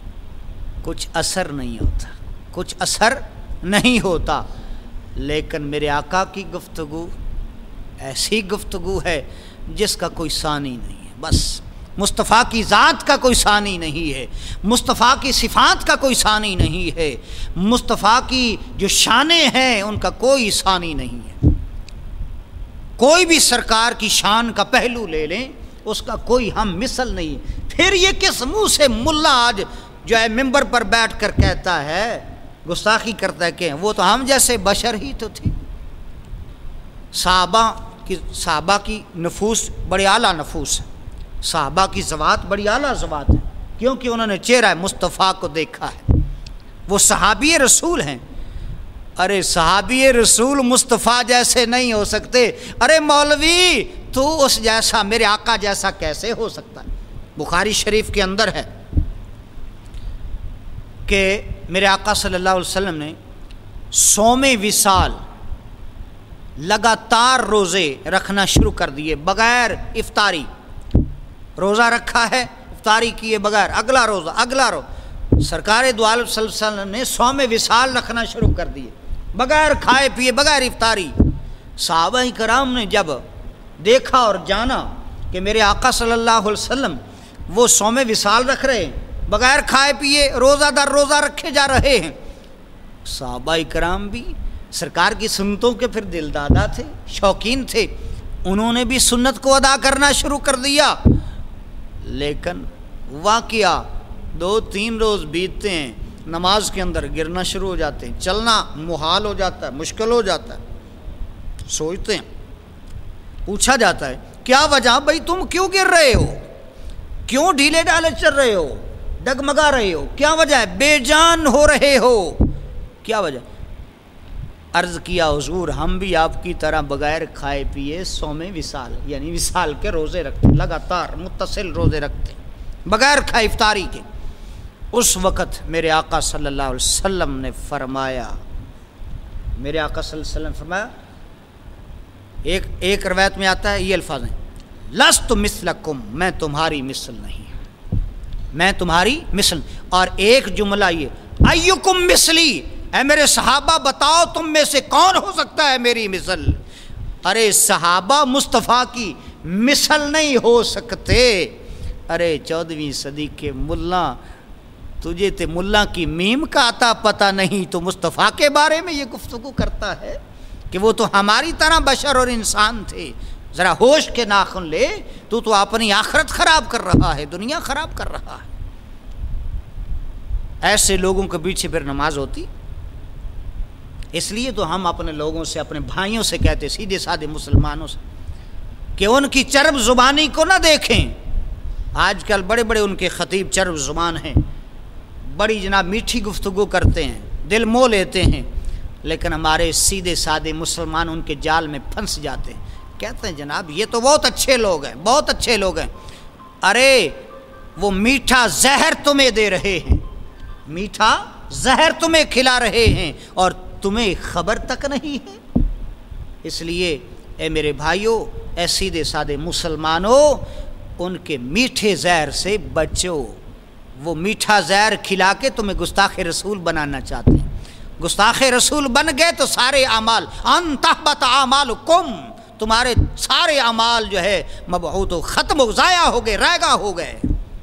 کچھ اثر نہیں ہوتا، کچھ اثر نہیں ہوتا۔ لیکن میرے آقا کی گفتگو ایسی گفتگو ہے جس کا کوئی ثانی نہیں ہے، بس مصطفیٰ کی ذات کا کوئی ثانی نہیں ہے، مصطفیٰ کی صفات کا کوئی ثانی نہیں ہے، مصطفیٰ کی جو شانیں ہیں ان کا کوئی ثانی نہیں ہے۔ کوئی بھی سرکار کی شان کا پہلو لے لیں، اس کا کوئی ہم مثل نہیں۔ پھر یہ کس منہ سے ملا آج جو ہے ممبر پر بیٹھ کر کہتا ہے، گستاخی کرتا ہے کہ وہ تو ہم جیسے بشر ہی تو تھے۔ صحابہ کی نفوس بڑے اعلیٰ نفوس ہے، صحابہ کی ذوات بڑی اعلیٰ ذوات ہے، کیونکہ انہوں نے چہرہ مصطفیٰ کو دیکھا ہے، وہ صحابی رسول ہیں۔ ارے صحابی رسول مصطفیٰ جیسے نہیں ہو سکتے، ارے مولوی تو اس جیسا، میرے آقا جیسا کیسے ہو سکتا ہے؟ بخاری شریف کے اندر ہے کہ میرے آقا صلی اللہ علیہ وسلم نے صوم وصال لگاتار روزے رکھنا شروع کر دیے، بغیر افطاری روزہ رکھا ہے، افطاری کیے بغیر، اگلا روزہ سرکار دو عالم صلی اللہ علیہ وسلم نے صوم وصال رکھنا شروع کر دیے، بغیر کھائے پیے، بغیر افطاری۔ صحابہ کرام نے جب دیکھا اور جانا کہ میرے آقا صلی اللہ علیہ وسلم وہ صوم وصال رکھ رہے ہیں، بغیر کھائے پیے روزہ در روزہ رکھے جا رہے ہیں، صحابہ کرام بھی سرکار کی سنتوں کے پھر دل دادا تھے، شوقین تھے، انہوں نے بھی سنت کو ادا کرنا شروع کر دیا، لیکن واقعہ 2-3 روز بیتتے ہیں، نماز کے اندر گرنا شروع ہو جاتے ہیں، چلنا محال ہو جاتا ہے، مشکل ہو جاتا ہے۔ سوچتے ہیں، پوچھا جاتا ہے کیا وجہ، بھائی تم کیوں گر رہے ہو، کیوں ڈھیلے ڈالے چل رہے ہو، ڈگمگا رہے ہو، کیا وجہ ہے، بے جان ہو رہے ہو، کیا وجہ؟ عرض کیا حضور ہم بھی آپ کی طرح بغیر کھائے پیے صوم وصال یعنی وصال کے روزے رکھتے، لگاتار متصل روزے رکھتے بغیر کھائے افطاری کے۔ اس وقت میرے آقا صلی اللہ علیہ وسلم نے فرمایا، میرے آقا صلی اللہ علیہ وسلم نے فرمایا، ایک روایت میں آتا ہے یہ الفاظ ہیں، لست مثلکم، میں تمہاری مثل نہیں، میں تمہاری مثل، اور ایک جملہ یہ، ایکم مثلی، اے میرے صحابہ بتاؤ تم میں سے کون ہو سکتا ہے میری مثل؟ ارے صحابہ مصطفیٰ کی مثل نہیں ہو سکتے۔ ارے 14ویں صدی کے ملا، تجھے تے ملا کی میم کا عطا پتہ نہیں، تو مصطفیٰ کے بارے میں یہ گفتگو کرتا ہے کہ وہ تو ہماری طرح بشر اور انسان تھے۔ ذرا ہوش کے ناخن لے، تو اپنی آخرت خراب کر رہا ہے، دنیا خراب کر رہا ہے۔ ایسے لوگوں کے پیچھے پھر نماز ہوتی؟ اس لیے تو ہم اپنے لوگوں سے، اپنے بھائیوں سے کہتے، سیدھے سادے مسلمانوں سے، کہ ان کی چرب زبانی کو نہ دیکھیں۔ آج کل بڑے بڑے ان کے خطیب چرب زبان ہیں، بڑی جناب میٹھی گفتگو کرتے ہیں، دل موہ لیتے ہیں، لیکن ہمارے سیدھے سادے مسلمان ان کے جال میں پھنس جاتے ہیں، کہتے ہیں جناب یہ تو بہت اچھے لوگ ہیں، بہت اچھے لوگ ہیں۔ ارے وہ میٹھا زہر تمہیں دے رہے ہیں، میٹھا زہر تمہیں کھلا رہے ہیں، اور تمہیں خبر تک نہیں ہے۔ اس لیے اے میرے بھائیوں، اے سیدھے سادے مسلمانوں، ان کے میٹھے زہر سے بچو۔ وہ میٹھا زہر کھلا کے تمہیں گستاخ رسول بنانا چاہتے ہیں۔ گستاخ رسول بن گئے تو سارے اعمال، ان تحبط اعمالکم، تمہارے سارے اعمال جو ہے مبعوث و ختم ہو، ضائع ہو گئے، رائگاں ہو گئے۔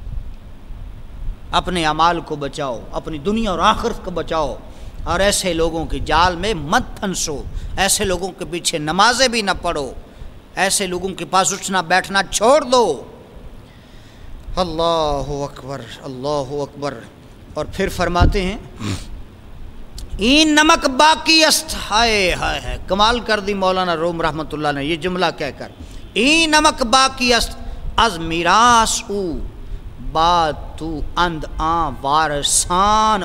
اپنے اعمال کو بچاؤ، اپنی دنیا اور آخرت کو بچاؤ، اور ایسے لوگوں کی جال میں مت پھنسو، ایسے لوگوں کے پیچھے نمازیں بھی نہ پڑھو، ایسے لوگوں کے پاس اٹھنا بیٹھنا چھوڑ دو۔ اللہ اکبر، اللہ اکبر۔ اور پھر فرماتے ہیں این نمک باقی است، ہائے ہائے ہائے، کمال کر دی مولانا روم رحمۃ اللہ نے یہ جملہ کہہ کر، این نمک باقی است از میراث او بات تو اند آن وارثان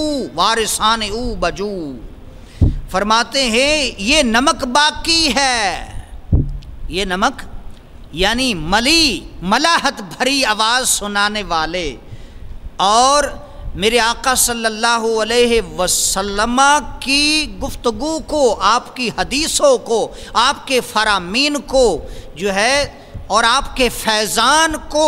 او بجو۔ فرماتے ہیں یہ نمک باقی ہے، یہ نمک یعنی ملاحت بھری آواز سنانے والے، اور میرے آقا صلی اللہ علیہ وسلم کی گفتگو کو، آپ کی حدیثوں کو، آپ کے فرامین کو جو ہے، اور آپ کے فیضان کو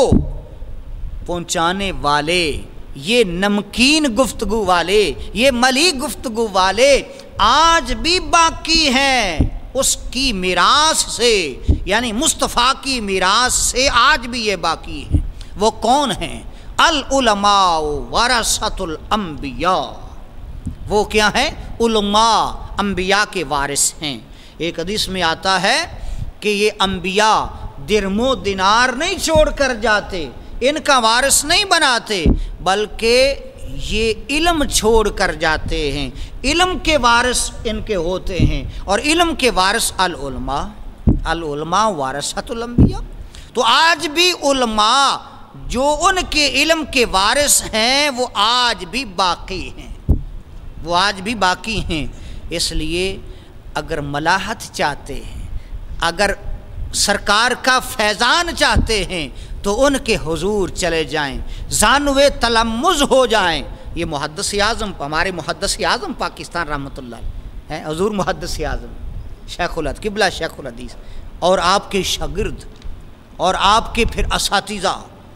پہنچانے والے، یہ نمکین گفتگو والے، یہ ملی گفتگو والے آج بھی باقی ہیں، اس کی میراث سے، یعنی مصطفیٰ کی میراث سے آج بھی یہ باقی ہیں۔ وہ کون ہیں؟ العلماء ورثۃ الانبیاء، وہ کیا ہیں؟ علماء، انبیاء کے وارث ہیں۔ ایک حدیث میں آتا ہے کہ یہ انبیاء درم و دینار نہیں چھوڑ کر جاتے، ان کا وارث نہیں بناتے، بلکہ یہ علم چھوڑ کر جاتے ہیں، علم کے وارث ان کے ہوتے ہیں، اور علم کے وارث العلماء، العلماء ورثۃ الانبیاء۔ تو آج بھی علماء جو ان کے علم کے وارث ہیں وہ آج بھی باقی ہیں، وہ آج بھی باقی ہیں۔ اس لیے اگر ملاحت چاہتے ہیں، اگر سرکار کا فیضان چاہتے ہیں، تو ان کے حضور چلے جائیں، زانوے تلمذ ہو جائیں۔ یہ محدث اعظم، ہمارے محدث اعظم پاکستان رحمۃ اللہ ہیں، حضور محدث اعظم شیخ الحدیث قبلہ شیخ الحدیث، اور آپ کے شاگرد اور آپ کے پھر اساتذہ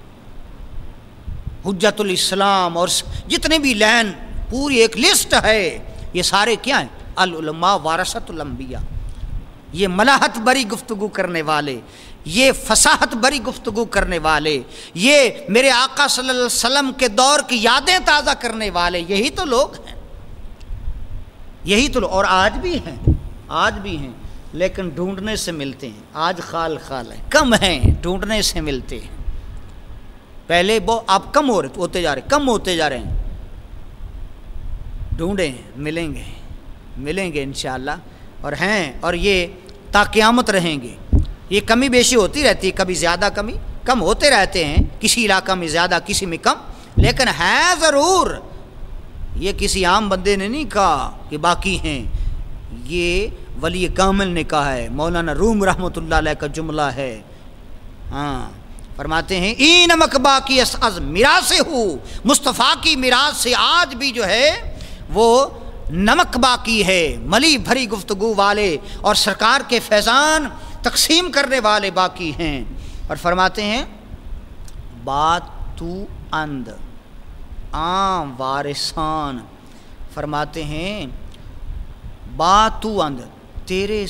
حجت الاسلام، اور جتنے بھی لین، پوری ایک لسٹ ہے، یہ سارے کیا ہیں؟ العلماء ورثۃ الانبیاء۔ یہ ملاحت بری گفتگو کرنے والے، یہ فصاحت بری گفتگو کرنے والے، یہ میرے آقا صلی اللہ علیہ وسلم کے دور کی یادیں تازہ کرنے والے، یہی تو لوگ ہیں۔ یہی تو، اور آج بھی ہیں لیکن ڈھونڈنے سے ملتے ہیں. آج خال ہے، کم ہیں، ڈھونڈنے سے ملتے ہیں. پہلے وہ آپ کم ہوتے جا رہے ہیں. ڈھونڈیں، ملیں گے انشاءاللہ، اور ہیں، اور یہ تا قیامت رہیں گے. یہ کمی بیشی ہوتی رہتی ہے، کبھی زیادہ کم ہوتے رہتے ہیں، کسی علاقہ میں زیادہ، کسی میں کم، لیکن ہے ضرور. یہ کسی عام بندے نے نہیں کہا کہ باقی ہیں، یہ ولی کامل نے کہا ہے. مولانا روم رحمۃ اللہ علیہ کا جملہ ہے. ہاں، فرماتے ہیں ای نمک باقی از میراث ہو، مصطفیٰ کی میراث سے آج بھی جو ہے وہ نمک باقی ہے. ملی بھری گفتگو والے اور سرکار کے فیضان تقسیم کرنے والے باقی ہیں. اور فرماتے ہیں بات تو اند عام وارثان، فرماتے ہیں بات تو اند، تیرے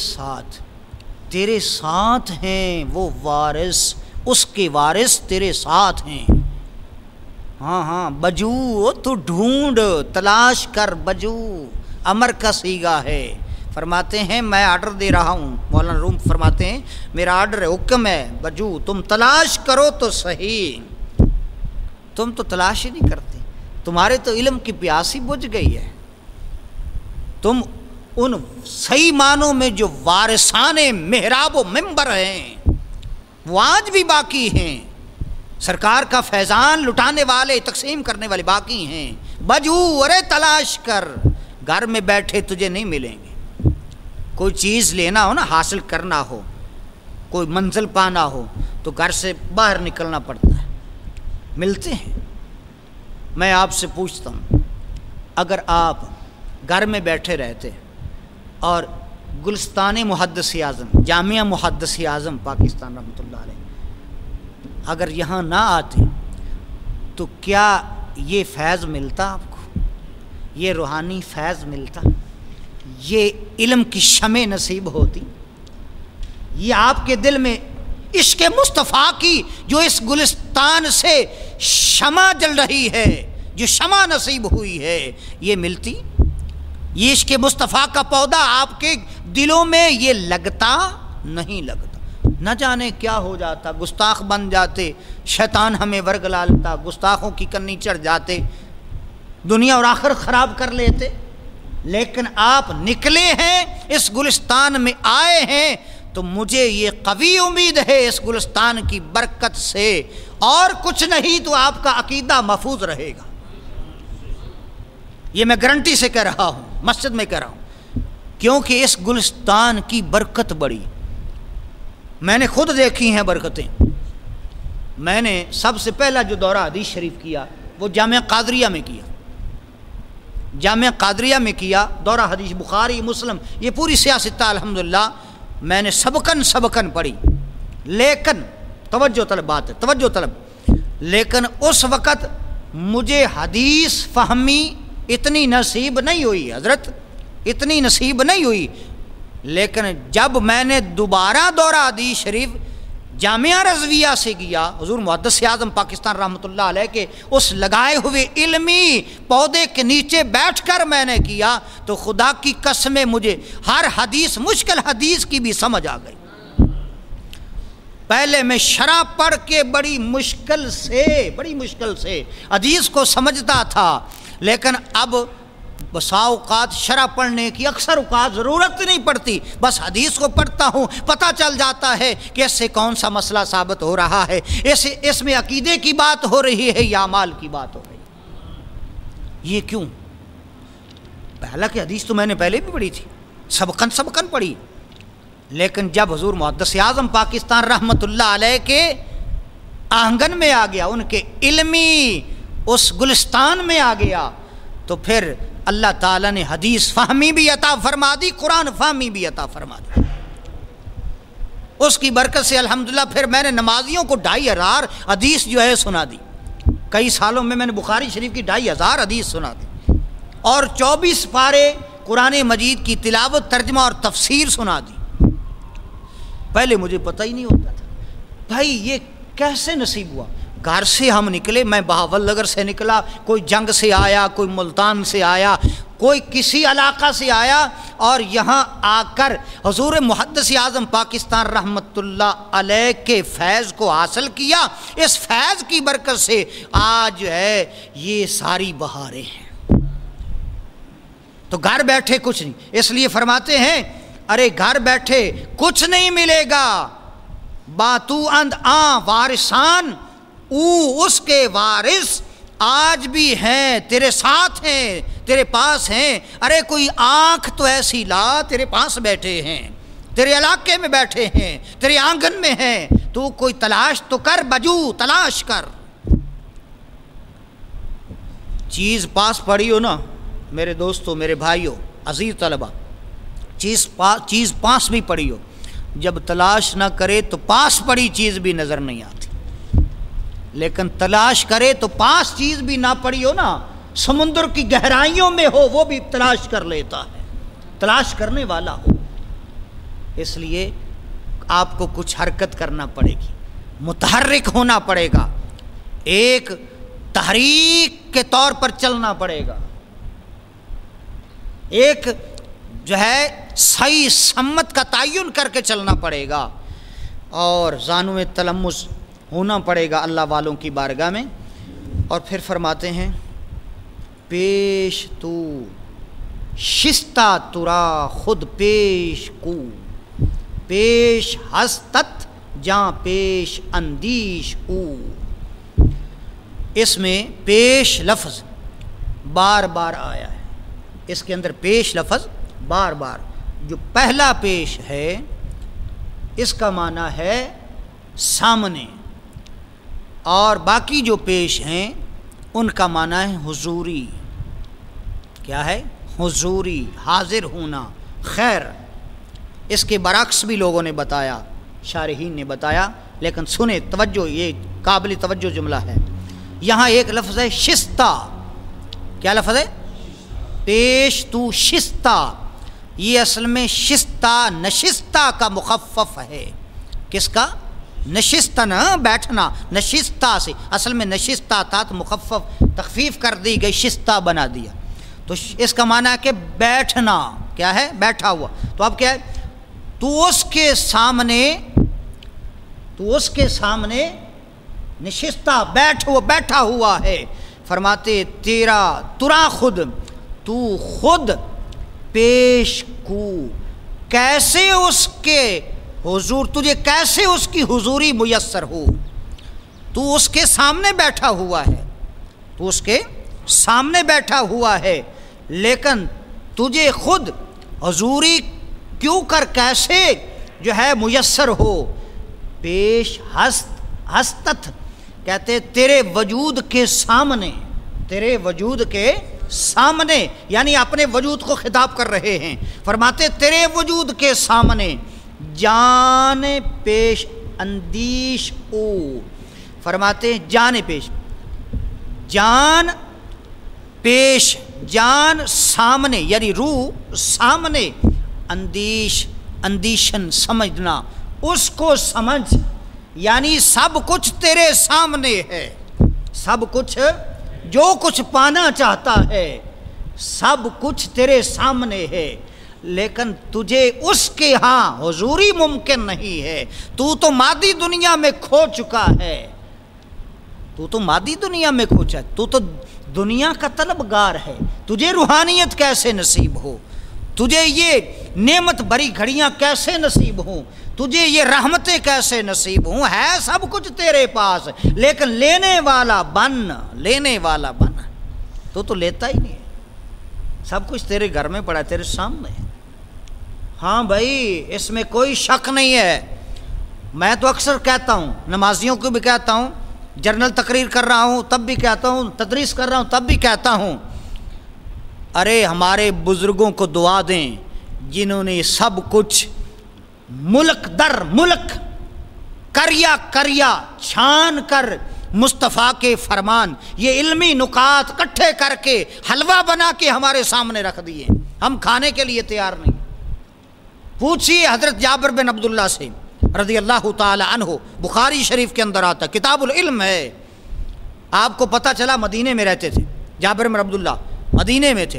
ساتھ ہیں وہ وارث، اس کے وارث تیرے ساتھ ہیں. ہاں بجو تو ڈھونڈ، تلاش کر، بجو امر کا صیغہ ہے. فرماتے ہیں میں آرڈر دے رہا ہوں، مولانا روم فرماتے ہیں میرا آرڈر ہے، حکم ہے، بجو تم تلاش کرو تو صحیح. تم تو تلاش ہی نہیں کرتے، تمہارے تو علم کی پیاسی بجھ گئی ہے. تم ان صحیح معنوں میں جو وارثان محراب و منبر ہیں وہ آج بھی باقی ہیں. سرکار کا فیضان لٹانے والے، تقسیم کرنے والے باقی ہیں. بجو، ارے تلاش کر، گھر میں بیٹھے تجھے نہیں ملیں گے. کوئی چیز لینا ہو نا، حاصل کرنا ہو، کوئی منزل پانا ہو تو گھر سے باہر نکلنا پڑتا ہے. ملتے ہیں. میں آپ سے پوچھتا ہوں، اگر آپ گھر میں بیٹھے رہتے اور گلستان محدث اعظم، جامعہ محدث اعظم پاکستان رحمۃ اللہ علیہ اگر یہاں نہ آتے تو کیا یہ فیض ملتا آپ کو؟ یہ روحانی فیض ملتا؟ یہ علم کی شمع نصیب ہوتی؟ یہ آپ کے دل میں عشق مصطفیٰ کی جو اس گلستان سے شمع جل رہی ہے، جو شمع نصیب ہوئی ہے، یہ ملتی؟ یہ عشق مصطفیٰ کا پودا آپ کے دلوں میں یہ لگتا؟ نہیں لگتا. نہ جانے کیا ہو جاتا، گستاخ بن جاتے، شیطان ہمیں ورگلا لیتا، گستاخوں کی کنی چڑھ جاتے، دنیا اور آخر خراب کر لیتے. لیکن آپ نکلے ہیں، اس گلستان میں آئے ہیں، تو مجھے یہ قوی امید ہے اس گلستان کی برکت سے اور کچھ نہیں تو آپ کا عقیدہ محفوظ رہے گا. یہ میں گارنٹی سے کہہ رہا ہوں، مسجد میں کہہ رہا ہوں، کیونکہ اس گلستان کی برکت بڑی. میں نے خود دیکھی ہیں برکتیں. میں نے سب سے پہلا جو دورہ حدیث شریف کیا وہ جامعہ قادریہ میں کیا دورہ حدیث بخاری مسلم، یہ پوری سیاست الحمدللہ میں نے سبقن پڑھی. لیکن توجہ طلب، لیکن اس وقت مجھے حدیث فہمی اتنی نصیب نہیں ہوئی حضرت، اتنی نصیب نہیں ہوئی. لیکن جب میں نے دوبارہ دورہ حدیث شریف جامعہ رضویہ سے کیا، حضور محدث اعظم پاکستان رحمۃ اللہ علیہ کے اس لگائے ہوئے علمی پودے کے نیچے بیٹھ کر میں نے کیا، تو خدا کی قسم مجھے ہر حدیث، مشکل حدیث کی بھی سمجھ آ گئی. پہلے میں شرح پڑھ کے بڑی مشکل سے حدیث کو سمجھتا تھا، لیکن اب بسا اوقات شرح پڑھنے کی اکثر اوقات ضرورت نہیں پڑتی، بس حدیث کو پڑھتا ہوں، پتہ چل جاتا ہے کہ اس سے کون سا مسئلہ ثابت ہو رہا ہے، اس میں عقیدے کی بات ہو رہی ہے یا اعمال کی بات ہو رہی ہے. یہ کیوں؟ حالانکہ حدیث تو میں نے پہلے بھی پڑھی تھی، سبقن پڑھی، لیکن جب حضور محدث اعظم پاکستان رحمۃ اللہ علیہ کے آنگن میں آ گیا، ان کے علمی اس گلستان میں آ گیا، تو پھر اللہ تعالیٰ نے حدیث فہمی بھی عطا فرما دی، قرآن فہمی بھی عطا فرما دی. اس کی برکت سے الحمدللہ پھر میں نے نمازیوں کو 2500 حدیث جو ہے سنا دی. کئی سالوں میں نے بخاری شریف کی 2500 حدیث سنا دی، اور 24 پارے قرآن مجید کی تلاوت، ترجمہ اور تفسیر سنا دی. پہلے مجھے پتہ ہی نہیں ہوتا تھا بھائی یہ کیسے نصیب ہوا. گھر سے ہم نکلے، میں بہاول نگر سے نکلا، کوئی جنگ سے آیا، کوئی ملتان سے آیا، کوئی کسی علاقہ سے آیا اور یہاں آ کر حضور محدث اعظم پاکستان رحمت اللہ علیہ کے فیض کو حاصل کیا، اس فیض کی برکت سے آج جو ہے یہ ساری بہاریں ہیں۔ تو گھر بیٹھے کچھ نہیں، اس لیے فرماتے ہیں ارے گھر بیٹھے کچھ نہیں ملے گا، باتو اند آں وارثان او اس کے وارث آج بھی ہیں، تیرے ساتھ ہیں، تیرے پاس ہیں۔ ارے کوئی آنکھ تو ایسی لا، تیرے پاس بیٹھے ہیں، تیرے علاقے میں بیٹھے ہیں، تیرے آنگن میں ہیں، تو کوئی تلاش تو کر، بجو تلاش کر۔ چیز پاس پڑی ہو نا میرے دوستو، میرے بھائیو، عزیز طلبہ، چیز پاس بھی پڑی ہو، جب تلاش نہ کرے تو پاس پڑی چیز بھی نظر نہیں آتی، لیکن تلاش کرے تو پاس چیز بھی نہ پڑی ہو نا، سمندر کی گہرائیوں میں ہو وہ بھی تلاش کر لیتا ہے، تلاش کرنے والا ہو۔ اس لیے آپ کو کچھ حرکت کرنا پڑے گی، متحرک ہونا پڑے گا، ایک تحریک کے طور پر چلنا پڑے گا، ایک جو ہے صحیح سمت کا تعین کر کے چلنا پڑے گا، اور زانو تلمس ہونا پڑے گا اللہ والوں کی بارگاہ میں۔ اور پھر فرماتے ہیں پیش تو شستہ ترا خود پیش کو، پیش ہستت جاں پیش اندیش او۔ اس میں پیش لفظ بار بار آیا ہے، اس کے اندر پیش لفظ بار بار، جو پہلا پیش ہے اس کا معنی ہے سامنے، اور باقی جو پیش ہیں ان کا معنی ہے حضوری۔ کیا ہے؟ حضوری، حاضر ہونا۔ خیر، اس کے برعکس بھی لوگوں نے بتایا، شارحین نے بتایا، لیکن سنیں توجہ، یہ قابل توجہ جملہ ہے۔ یہاں ایک لفظ ہے شستہ۔ کیا لفظ ہے؟ پیش تو شستہ، یہ اصل میں شستہ نشستہ کا مخفف ہے۔ کس کا؟ نشستہ، نہ بیٹھنا، نشستہ سے، اصل میں نشستہ تھا تو مخفف تخفیف کر دی گئی، شستہ بنا دیا، تو اس کا معنی ہے کہ بیٹھنا۔ کیا ہے؟ بیٹھا ہوا۔ تو اب کیا ہے؟ تو اس کے سامنے نشستہ، بیٹھا ہوا ہے۔ فرماتے ترا خود، تو خود پیش کو، کیسے اس کے حضور، تجھے کیسے اس کی حضوری میسر ہو؟ تو اس کے سامنے بیٹھا ہوا ہے، تو اس کے سامنے بیٹھا ہوا ہے، لیکن تجھے خود حضوری کیوں کر کیسے جو ہے میسر ہو؟ پیش ہستت، کہتے تیرے وجود کے سامنے، تیرے وجود کے سامنے، یعنی اپنے وجود کو خطاب کر رہے ہیں۔ فرماتے تیرے وجود کے سامنے جان پیش اندیش او، فرماتے ہیں جان پیش، جان پیش، جان سامنے یعنی روح سامنے، اندیشن سمجھنا، اس کو سمجھ، یعنی سب کچھ تیرے سامنے ہے، سب کچھ جو کچھ پانا چاہتا ہے سب کچھ تیرے سامنے ہے، لیکن تجھے اس کے ہاں حضوری ممکن نہیں ہے۔ تو مادی دنیا میں کھو چکا ہے، تو مادی دنیا میں کھوچا ہے، تو دنیا کا طلبگار ہے، تجھے روحانیت کیسے نصیب ہو؟ تجھے یہ نعمت بری گھڑیاں کیسے نصیب ہوں؟ تجھے یہ رحمتیں کیسے نصیب ہوں؟ ہے سب کچھ تیرے پاس، لیکن لینے والا بن، تو لیتا ہی نہیں ہے، سب کچھ تیرے گھر میں پڑا ہے، تیرے سامنے ہے۔ ہاں بھائی، اس میں کوئی شک نہیں ہے۔ میں تو اکثر کہتا ہوں، نمازیوں کو بھی کہتا ہوں، جرنل تقریر کر رہا ہوں تب بھی کہتا ہوں، تدریس کر رہا ہوں تب بھی کہتا ہوں، ارے ہمارے بزرگوں کو دعا دیں جنہوں نے سب کچھ ملک در ملک، کریا چھان کر مصطفیٰ کے فرمان، یہ علمی نکات اکٹھے کر کے حلوہ بنا کے ہمارے سامنے رکھ دیے، ہم کھانے کے لیے تیار نہیں۔ پوچھئے حضرت جابر بن عبداللہ سے رضی اللہ تعالی عنہ، بخاری شریف کے اندر آتا، کتاب العلم ہے۔ آپ کو پتہ چلا مدینے میں رہتے تھے، جابر بن عبداللہ مدینے میں تھے،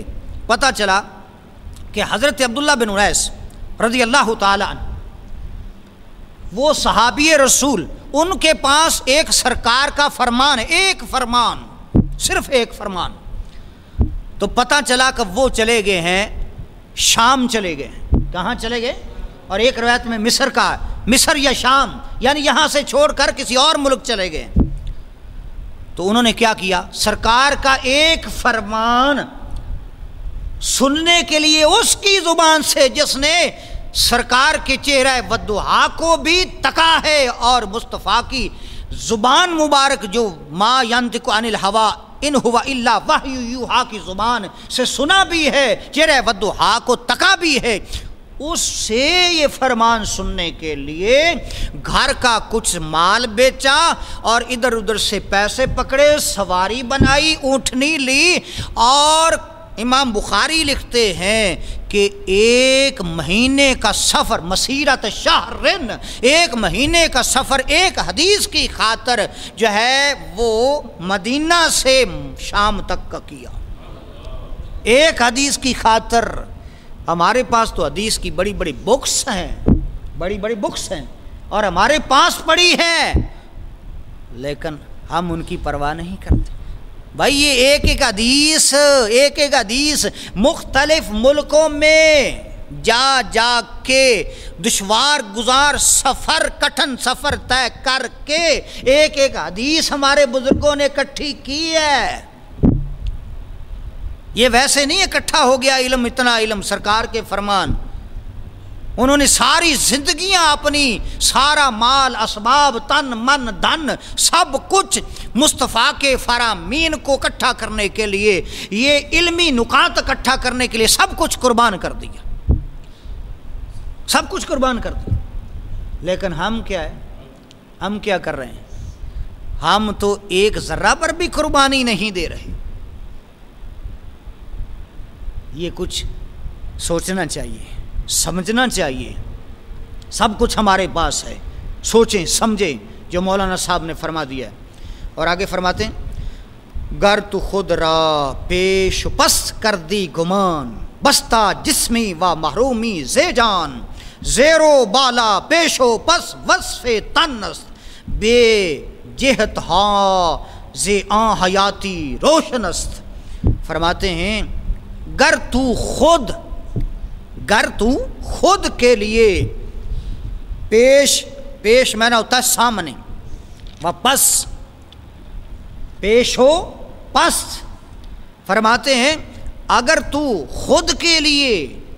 پتہ چلا کہ حضرت عبداللہ بن انیس رضی اللہ تعالی عنہ وہ صحابی رسول، ان کے پاس ایک سرکار کا فرمان ہے، ایک فرمان، صرف ایک فرمان. تو پتہ چلا کہ وہ چلے گئے ہیں شام، چلے گئے ہیں. کہاں چلے گئے؟ اور ایک روایت میں مصر کا، مصر یا شام، یعنی یہاں سے چھوڑ کر کسی اور ملک چلے گئے. تو انہوں نے کیا کیا؟ سرکار کا ایک فرمان سننے کے لیے اس کی زبان سے جس نے سرکار کے چہرہ والضحیٰ کو بھی تکا ہے، اور مصطفیٰ کی زبان مبارک جو ما ینطق عن الہویٰ ان ہوا الا وحی یوحیٰ کی زبان سے سنا بھی ہے، چہرہ والضحیٰ کو تکا بھی ہے، اس سے یہ فرمان سننے کے لیے گھر کا کچھ مال بیچا اور ادھر ادھر سے پیسے پکڑے، سواری بنائی، اونٹنی لی. اور امام بخاری لکھتے ہیں کہ ایک مہینے کا سفر، مسیرت شہرن، ایک مہینے کا سفر ایک حدیث کی خاطر جو ہے وہ مدینہ سے شام تک کا کیا، ایک حدیث کی خاطر. ہمارے پاس تو حدیث کی بڑی بڑی بکس ہیں، بڑی بڑی بکس ہیں اور ہمارے پاس پڑی ہے، لیکن ہم ان کی پرواہ نہیں کرتے. بھائی یہ ایک ایک حدیث مختلف ملکوں میں جا جا کے دشوار گزار سفر، کٹھن سفر طے کر کے ایک ایک حدیث ہمارے بزرگوں نے اکٹھی کی ہے. یہ ویسے نہیں اکٹھا ہو گیا علم، اتنا علم، سرکار کے فرمان. انہوں نے ساری زندگیاں اپنی، سارا مال، اسباب، تن من دھن، سب کچھ مصطفیٰ کے فرامین کو اکٹھا کرنے کے لیے، یہ علمی نکات اکٹھا کرنے کے لیے سب کچھ قربان کر دیا، سب کچھ قربان کر دیا. لیکن ہم کیا ہے؟ ہم کیا کر رہے ہیں؟ ہم تو ایک ذرہ پر بھی قربانی نہیں دے رہے. یہ کچھ سوچنا چاہیے، سمجھنا چاہیے. سب کچھ ہمارے پاس ہے، سوچیں سمجھیں جو مولانا صاحب نے فرما دیا ہے. اور آگے فرماتے ہیں گر تو خود را پیش پس کر دی گمان، بستہ جسمی و محرومی زے جان، زیرو بالا پیش و پس وصف تنست، بے جہت ہاں زے آن حیاتی روشنست. فرماتے ہیں گر تو خود کے لیے پیش میں نہ ہوتا ہے سامنے، و پس پیش ہو پس. فرماتے ہیں اگر تو خود کے لیے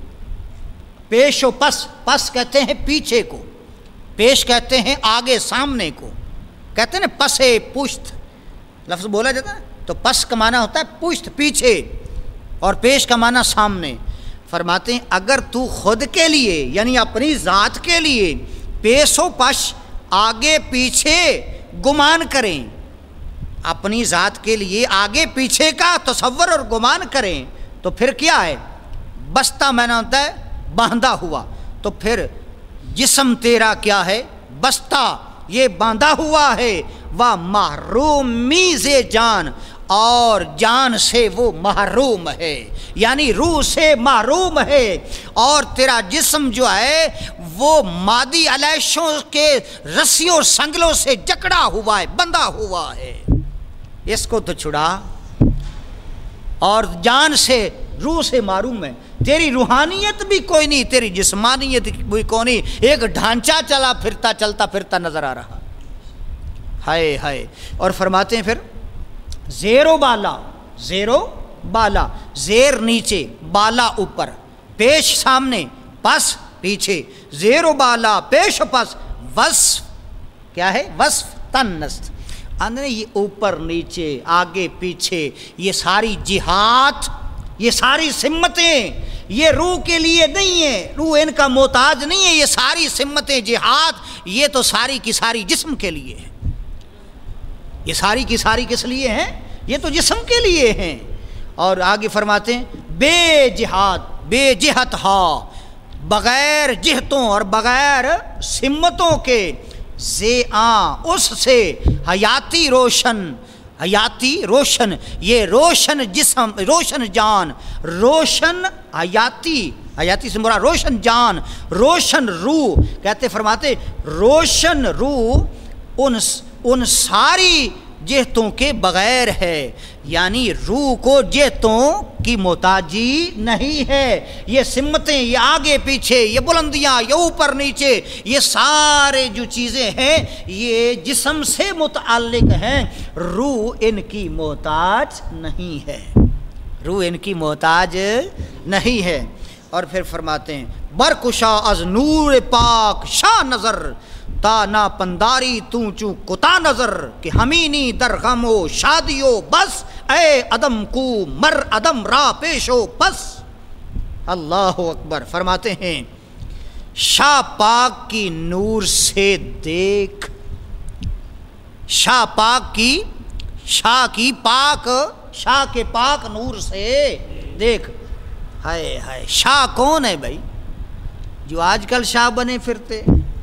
پیش و پس کہتے ہیں پیچھے کو، پیش کہتے ہیں آگے سامنے کو، کہتے ہیں نا پسے پشت لفظ بولا جاتا ہے، تو پس کا معنی ہوتا ہے پشت پیچھے اور پیش کا معنی سامنے. فرماتے ہیں اگر تو خود کے لیے یعنی اپنی ذات کے لیے پیش و پش آگے پیچھے گمان کریں، اپنی ذات کے لیے آگے پیچھے کا تصور اور گمان کریں، تو پھر کیا ہے؟ بستہ میں نہ ہوتا ہے باندھا ہوا. تو پھر جسم تیرا کیا ہے؟ بستہ، یہ باندھا ہوا ہے. وہ محرومی سے جان، اور جان سے وہ محروم ہے، یعنی روح سے محروم ہے. اور تیرا جسم جو ہے وہ مادی علیشوں کے رسیوں سنگلوں سے جکڑا ہوا ہے، بندھا ہوا ہے. اس کو تو چھڑا. اور جان سے، روح سے محروم ہے. تیری روحانیت بھی کوئی نہیں، تیری جسمانیت بھی کوئی نہیں، ایک ڈھانچہ چلتا پھرتا نظر آ رہا. ہائے ہائے. اور فرماتے ہیں پھر زیرو بالا، زیر نیچے، بالا اوپر، پیش سامنے، پس پیچھے، زیرو بالا پیش پس، وصف کیا ہے؟ وصف تنست. اندر یہ اوپر نیچے آگے پیچھے، یہ ساری جہات، یہ ساری سمتیں یہ روح کے لیے نہیں ہے، روح ان کا محتاج نہیں ہے. یہ ساری سمتیں جہات یہ تو ساری کی ساری جسم کے لیے ہے. یہ ساری کی ساری کس لیے ہیں؟ یہ تو جسم کے لیے ہیں. اور آگے فرماتے ہیں بے جہت ہا، بغیر جہتوں اور بغیر سمتوں کے، زے آن اس سے حیاتی روشن، حیاتی روشن، یہ روشن جسم، روشن جان، روشن حیاتی، حیاتی سے مراد روشن جان، روشن روح، کہتے فرماتے روشن روح ان ساری جہتوں کے بغیر ہے، یعنی روح کو جہتوں کی محتاجی نہیں ہے۔ یہ سمتیں، یہ آگے پیچھے، یہ بلندیاں، یہ اوپر نیچے، یہ سارے جو چیزیں ہیں یہ جسم سے متعلق ہیں، روح ان کی محتاج نہیں ہے، روح ان کی محتاج نہیں ہے۔ اور پھر فرماتے ہیں برکشا از نور پاک شاہ نظر، تا نا پنداری تو چوں کتا نظر، کہ ہمینی در غم و شادیو بس، اے عدم کو مر عدم را پیشو پس۔ اللہ اکبر۔ فرماتے ہیں شاہ پاک کی نور سے دیکھ، شاہ پاک کی، شاہ کی پاک، شاہ کے پاک نور سے دیکھ۔ ہائے ہائے، شاہ کون ہے بھائی؟ جو آج کل شاہ بنے پھرتے،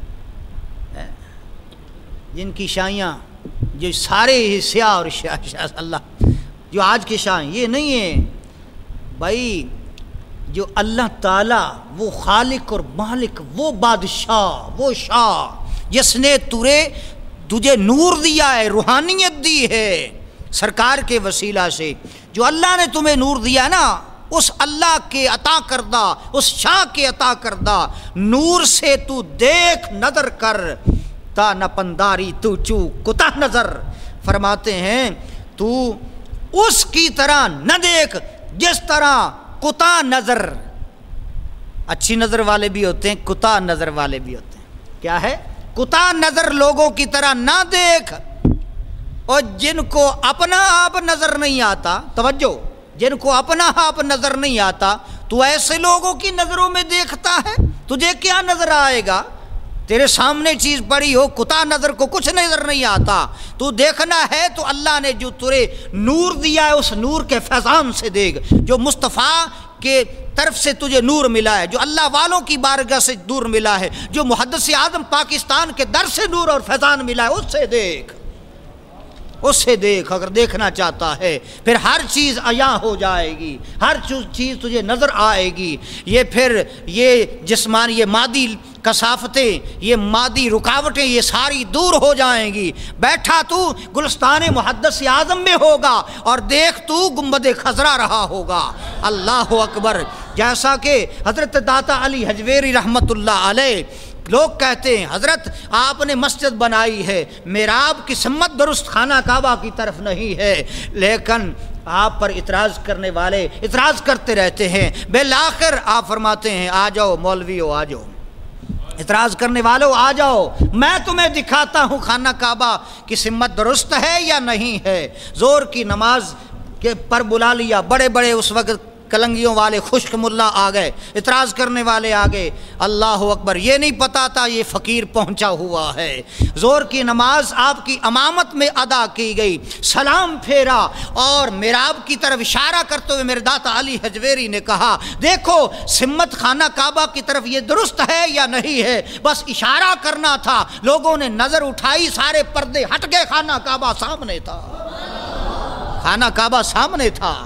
جن کی شاہیاں جو سارے ہی سیاہ اور شاہ اللہ، جو آج کے شاہ یہ نہیں ہیں بھائی، جو اللہ تعالیٰ وہ خالق اور مالک، وہ بادشاہ، وہ شاہ جس نے تجھے نور دیا ہے، روحانیت دی ہے سرکار کے وسیلہ سے، جو اللہ نے تمہیں نور دیا نا، اس اللہ کے عطا کردہ، اس شاہ کے عطا کردہ نور سے تو دیکھ نظر کر، تا نہ پنداری تو چو کتا نظر۔ فرماتے ہیں تو اس کی طرح نہ دیکھ جس طرح کتا نظر، اچھی نظر والے بھی ہوتے ہیں، کتا نظر والے بھی ہوتے ہیں، کیا ہے؟ کتا نظر لوگوں کی طرح نہ دیکھ، اور جن کو اپنا آپ نظر نہیں آتا، توجہ، جن کو اپنا آپ نظر نہیں آتا تو ایسے لوگوں کی نظروں میں دیکھتا ہے، تجھے کیا نظر آئے گا؟ تیرے سامنے چیز پڑی ہو، کتا نظر کو کچھ نظر نہیں آتا، تو دیکھنا ہے تو اللہ نے جو تجھے نور دیا ہے اس نور کے فیضان سے دیکھ، جو مصطفیٰ کے طرف سے تجھے نور ملا ہے، جو اللہ والوں کی بارگاہ سے نور ملا ہے، جو محدث اعظم پاکستان کے در سے نور اور فیضان ملا ہے، اس سے دیکھ، اس سے دیکھ۔ اگر دیکھنا چاہتا ہے پھر ہر چیز عیاں ہو جائے گی، ہر چیز تجھے نظر آئے گی، یہ پھر یہ جسمانی، یہ مادی کثافتیں، یہ مادی رکاوٹیں، یہ ساری دور ہو جائیں گی۔ بیٹھا تو گلستان محدث اعظم میں ہوگا اور دیکھ تو گنبد خضرا رہا ہوگا۔ اللہ اکبر۔ جیسا کہ حضرت داتا علی حجویری رحمت اللہ علیہ، لوگ کہتے ہیں حضرت آپ نے مسجد بنائی ہے، محراب کی سمت درست خانہ کعبہ کی طرف نہیں ہے، لیکن آپ پر اعتراض کرنے والے اعتراض کرتے رہتے ہیں، بالآخر آپ فرماتے ہیں آ جاؤ مولویو، آ جاؤ، اعتراض کرنے والوں آ جاؤ، میں تمہیں دکھاتا ہوں خانہ کعبہ کی سمت درست ہے یا نہیں ہے۔ زور کی نماز کے پر بلا لیا، بڑے بڑے اس وقت کلنگیوں والے خشک ملا آ گئے، اعتراض کرنے والے آ گئے، اللہ اکبر، یہ نہیں پتا تھا یہ فقیر پہنچا ہوا ہے۔ زور کی نماز آپ کی امامت میں ادا کی گئی، سلام پھیرا اور محراب کی طرف اشارہ کرتے ہوئے میرے داتا علی حجویری نے کہا دیکھو سمت خانہ کعبہ کی طرف یہ درست ہے یا نہیں ہے، بس اشارہ کرنا تھا۔ لوگوں نے نظر اٹھائی، سارے پردے ہٹ گئے، خانہ کعبہ سامنے تھا، خانہ کعبہ سامنے تھا۔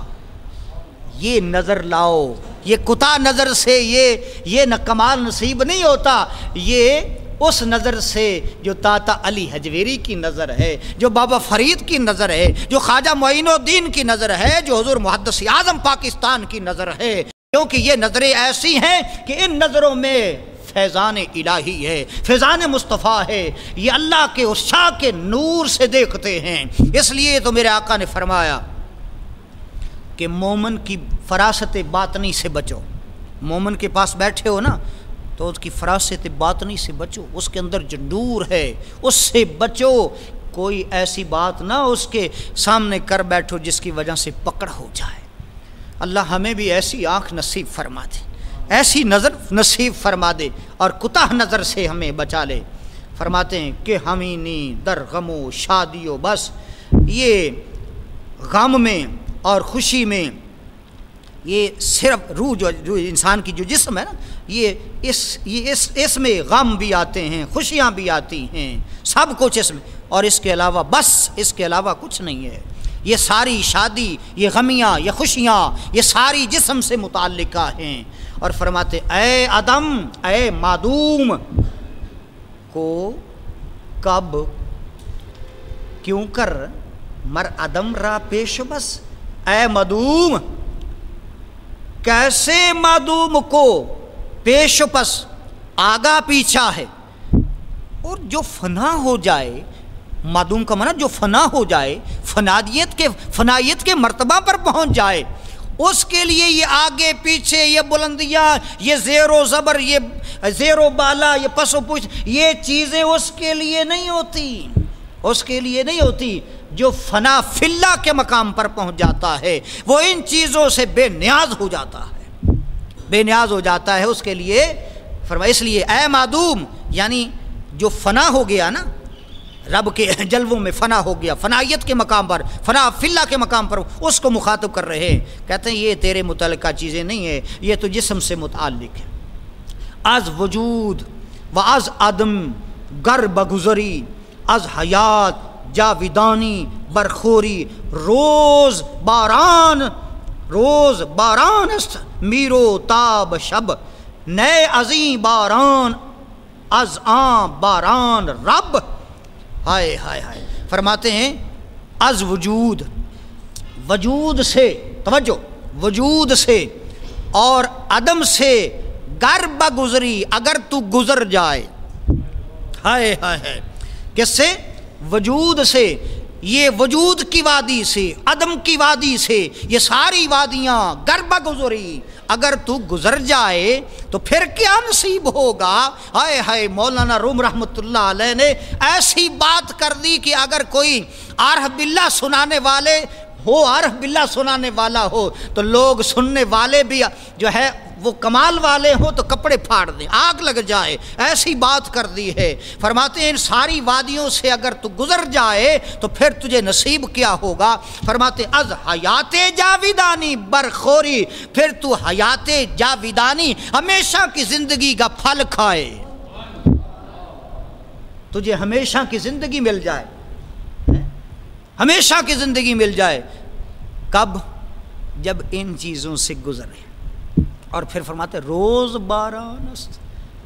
یہ نظر لاؤ، یہ کتا نظر سے یہ نہ کمال نصیب نہیں ہوتا، یہ اس نظر سے جو داتا علی حجویری کی نظر ہے، جو بابا فرید کی نظر ہے، جو خواجہ معین الدین کی نظر ہے، جو حضور محدث اعظم پاکستان کی نظر ہے، کیونکہ یہ نظریں ایسی ہیں کہ ان نظروں میں فیضان الہی ہے، فیضان مصطفیٰ ہے، یہ اللہ کے اس شاہ کے نور سے دیکھتے ہیں۔ اس لیے تو میرے آقا نے فرمایا کہ مومن کی فراست باطنی سے بچو، مومن کے پاس بیٹھے ہو نا تو اس کی فراست باطنی سے بچو، اس کے اندر جو نور ہے اس سے بچو، کوئی ایسی بات نہ اس کے سامنے کر بیٹھو جس کی وجہ سے پکڑ ہو جائے۔ اللہ ہمیں بھی ایسی آنکھ نصیب فرما دے، ایسی نظر نصیب فرما دے اور کتا نظر سے ہمیں بچا لے۔ فرماتے ہیں کہ ہمینی در غم و شادی و بس، یہ غم میں اور خوشی میں یہ صرف روح جو انسان کی جو جسم ہے نا، یہ اس میں غم بھی آتے ہیں، خوشیاں بھی آتی ہیں، سب کچھ اس میں، اور اس کے علاوہ بس، اس کے علاوہ کچھ نہیں ہے۔ یہ ساری شادی، یہ غمیاں، یہ خوشیاں، یہ ساری جسم سے متعلقہ ہیں۔ اور فرماتے اے عدم، اے معدوم کو کب کیوں کر مر عدم را پیش بس، اے معدوم کیسے معدوم کو پیش پس آگا پیچھا ہے۔ اور جو فنا ہو جائے، معدوم کا معنی جو فنا ہو جائے، فنائیت کے مرتبہ پر پہنچ جائے، اس کے لیے یہ آگے پیچھے، یہ بلندیاں، یہ زیر و زبر، یہ زیر و بالا، یہ پس و پوچھ، یہ چیزیں اس کے لیے نہیں ہوتی، اس کے لیے نہیں ہوتی۔ جو فنا فی اللہ کے مقام پر پہنچ جاتا ہے وہ ان چیزوں سے بے نیاز ہو جاتا ہے، بے نیاز ہو جاتا ہے۔ اس کے لیے فرمایا، اس لیے اے معدوم، یعنی جو فنا ہو گیا نا، رب کے جلووں میں فنا ہو گیا، فنائیت کے مقام پر، فنا فی اللہ کے مقام پر، اس کو مخاطب کر رہے ہیں۔ کہتے ہیں یہ تیرے متعلقہ چیزیں نہیں ہیں، یہ تو جسم سے متعلق ہے۔ از وجود و از عدم گر بگذری، از حیات جاویدانی برخوری، روز باران است میرو تاب شب، نئے عظیم باران از آن باران رب۔ ہائے ہائے ہائے، فرماتے ہیں از وجود، وجود سے، توجہ، وجود سے اور عدم سے گر بگزری، اگر تو گزر جائے، ہائے ہائے ہائے، کس سے؟ وجود سے، یہ وجود کی وادی سے، عدم کی وادی سے، یہ ساری وادیاں گر بگزری، اگر تو گزر جائے تو پھر کیا نصیب ہوگا؟ ہائے ہائے، مولانا روم رحمۃ اللہ علیہ نے ایسی بات کر دی کہ اگر کوئی عارف باللہ سنانے والے ہو، عارف باللہ سنانے والا ہو تو لوگ سننے والے بھی جو ہے وہ کمال والے ہوں تو کپڑے پھاڑ دیں، آگ لگ جائے، ایسی بات کر دی ہے۔ فرماتے ہیں ان ساری وادیوں سے اگر تو گزر جائے تو پھر تجھے نصیب کیا ہوگا؟ فرماتے از حیات جاویدانی برخوری، پھر تو حیات جاویدانی، ہمیشہ کی زندگی کا پھل کھائے، تجھے ہمیشہ کی زندگی مل جائے، ہمیشہ کی زندگی مل جائے۔ کب؟ جب ان چیزوں سے گزرے۔ اور پھر فرماتے روز باران است،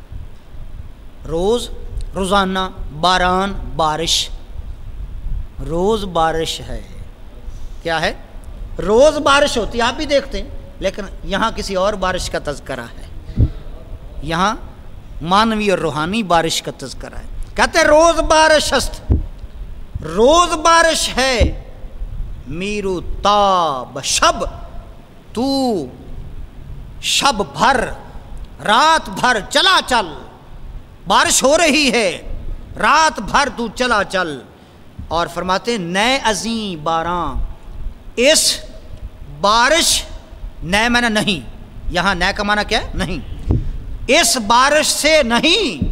روز، روزانہ، باران، بارش، روز بارش ہے۔ کیا ہے؟ روز بارش ہوتی ہے، آپ بھی دیکھتے ہیں، لیکن یہاں کسی اور بارش کا تذکرہ ہے، یہاں مانوی اور روحانی بارش کا تذکرہ ہے۔ کہتے ہیں روز بارش است، روز بارش ہے، میرو تاب شب، تو شب بھر، رات بھر چلا چل، بارش ہو رہی ہے، رات بھر تو چلا چل۔ اور فرماتے ہیں نئے عظیم باران، اس بارش، نئے معنی نہیں، یہاں نئے کا معنی کیا ہے؟ نہیں، اس بارش سے نہیں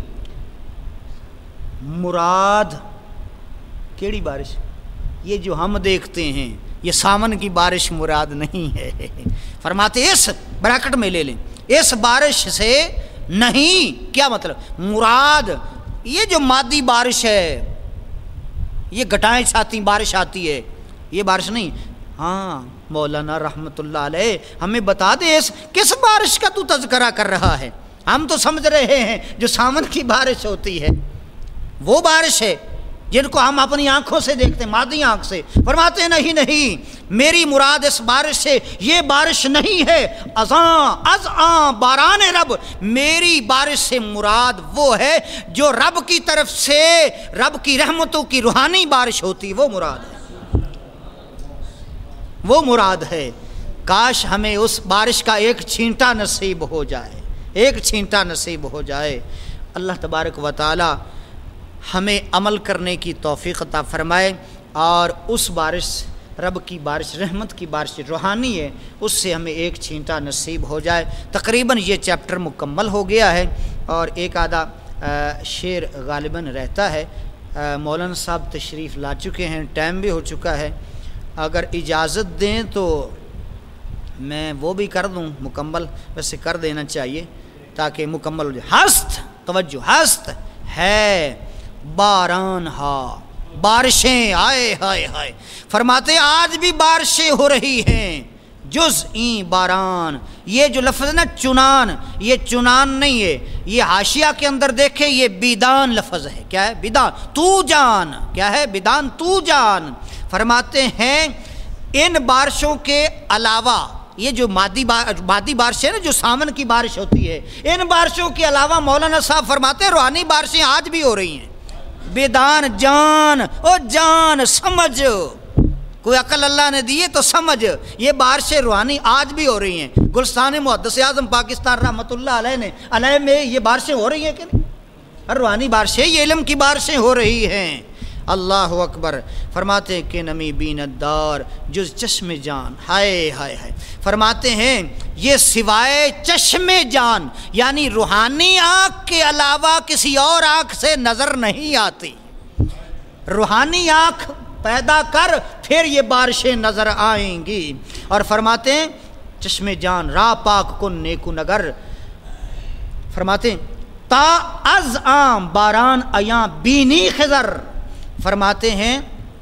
مراد، کیڑی بارش؟ یہ جو ہم دیکھتے ہیں، یہ سامن کی بارش مراد نہیں ہے۔ فرماتے اس بریکٹ میں لے لیں، اس بارش سے نہیں، کیا مطلب؟ مراد یہ جو مادی بارش ہے، یہ گھٹائیں چھاتی بارش آتی ہے، یہ بارش نہیں۔ ہاں مولانا رحمۃ اللہ علیہ ہمیں بتا دے اس کس بارش کا تو تذکرہ کر رہا ہے؟ ہم تو سمجھ رہے ہیں جو سامن کی بارش ہوتی ہے وہ بارش ہے جن کو ہم اپنی آنکھوں سے دیکھتے ہیں، مادی آنکھ سے۔ فرماتے ہیں نہیں نہیں، میری مراد اس بارش سے یہ بارش نہیں ہے، از آن باران رب، میری بارش سے مراد وہ ہے جو رب کی طرف سے، رب کی رحمتوں کی روحانی بارش ہوتی، وہ مراد ہے، وہ مراد ہے۔ کاش ہمیں اس بارش کا ایک چھینٹا نصیب ہو جائے، ایک چھینٹا نصیب ہو جائے۔ اللہ تبارک و تعالی ہمیں عمل کرنے کی توفیق عطا فرمائے، اور اس بارش، رب کی بارش، رحمت کی بارش روحانی ہے، اس سے ہمیں ایک چھینٹا نصیب ہو جائے۔ تقریباً یہ چیپٹر مکمل ہو گیا ہے، اور ایک آدھا شعر غالباً رہتا ہے۔ مولانا صاحب تشریف لا چکے ہیں، ٹائم بھی ہو چکا ہے، اگر اجازت دیں تو میں وہ بھی کر دوں مکمل، ویسے کر دینا چاہیے تاکہ مکمل ہو جائے۔ ہست، توجہ، ہست ہے باران ہا، بارشیں آئے ہائے ہائے، فرماتے آج بھی بارشیں ہو رہی ہیں جز این باران. یہ جو لفظ ہے نا چنان، یہ چنان نہیں ہے، یہ حاشیہ کے اندر دیکھیں یہ بیدان لفظ ہے. کیا ہے؟ بیدان، تو جان. کیا ہے؟ بیدان، تو جان. فرماتے ہیں ان بارشوں کے علاوہ، یہ جو مادی بارشیں ہیں نا جو سامن کی بارش ہوتی ہے، ان بارشوں کے علاوہ مولانا صاحب فرماتے ہیں روحانی بارشیں آج بھی ہو رہی ہیں. بیدان، جان، او جان سمجھ، کوئی عقل اللہ نے دیے تو سمجھ، یہ بارشیں روحانی آج بھی ہو رہی ہیں. گلستان محدث اعظم پاکستان رحمۃ اللہ علیہ میں یہ بارشیں ہو رہی ہیں کہ نہیں؟ روحانی بارشیں، یہ علم کی بارشیں ہو رہی ہیں. اللہ اکبر. فرماتے ہیں کہ نمی بیند دار جز چشم جان. ہائے ہائے ہائے. فرماتے ہیں یہ سوائے چشم جان یعنی روحانی آنکھ کے علاوہ کسی اور آنکھ سے نظر نہیں آتی. روحانی آنکھ پیدا کر پھر یہ بارشیں نظر آئیں گی. اور فرماتے ہیں چشم جان راہ پاک کن نیکو نگر. فرماتے ہیں تا از عام باران ایاں بینی خضر. فرماتے ہیں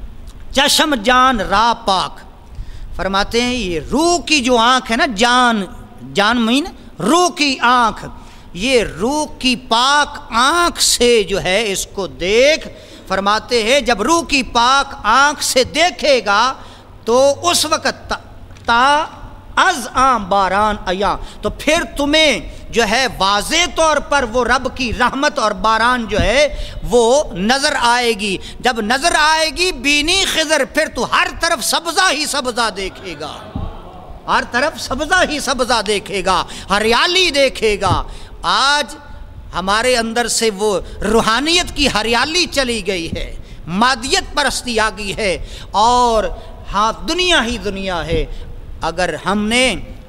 چشم جان راہ پاک. فرماتے ہیں یہ روح کی جو آنکھ ہے نا، جان مین روح کی آنکھ، یہ روح کی پاک آنکھ سے جو ہے اس کو دیکھ. فرماتے ہیں جب روح کی پاک آنکھ سے دیکھے گا تو اس وقت تا از عام باران آیا، تو پھر تمہیں جو ہے واضح طور پر وہ رب کی رحمت اور باران جو ہے وہ نظر آئے گی. جب نظر آئے گی بینی خضر، پھر تو ہر طرف سبزہ ہی سبزہ دیکھے گا، ہر طرف سبزہ ہی سبزہ دیکھے گا، ہریالی دیکھے گا. آج ہمارے اندر سے وہ روحانیت کی ہریالی چلی گئی ہے، مادیت پرستی آ گئی ہے، اور ہاں دنیا ہی دنیا ہے. اگر ہم نے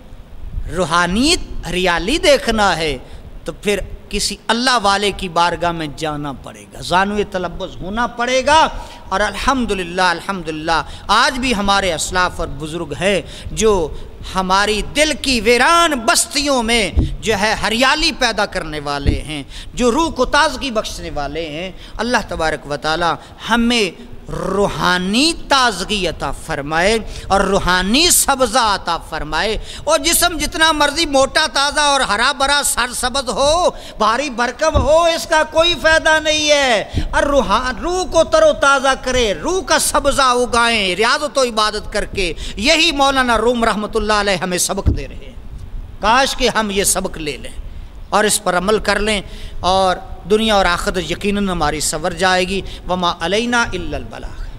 روحانیت ہریالی دیکھنا ہے تو پھر کسی اللہ والے کی بارگاہ میں جانا پڑے گا، زانوِ تلبس ہونا پڑے گا. اور الحمدللہ آج بھی ہمارے اسلاف اور بزرگ ہیں جو ہماری دل کی ویران بستیوں میں جو ہے ہریالی پیدا کرنے والے ہیں، جو روح کو تازگی بخشنے والے ہیں. اللہ تبارک و تعالی ہمیں روحانی تازگی عطا فرمائے اور روحانی سبزہ عطا فرمائے. اور جسم جتنا مرضی موٹا تازہ اور ہرا بھرا سرسبز ہو، بھاری بھرکم ہو، اس کا کوئی فائدہ نہیں ہے. اور روح کو تر و تازہ کرے، روح کا سبزہ اگائیں ریاضت و عبادت کر کے. یہی مولانا روم رحمۃ اللہ علیہ ہمیں سبق دے رہے ہیں. کاش کہ ہم یہ سبق لے لیں اور اس پر عمل کر لیں، اور دنیا اور آخرت یقیناً ہماری سنور جائے گی. وما علینا الا البلاغ.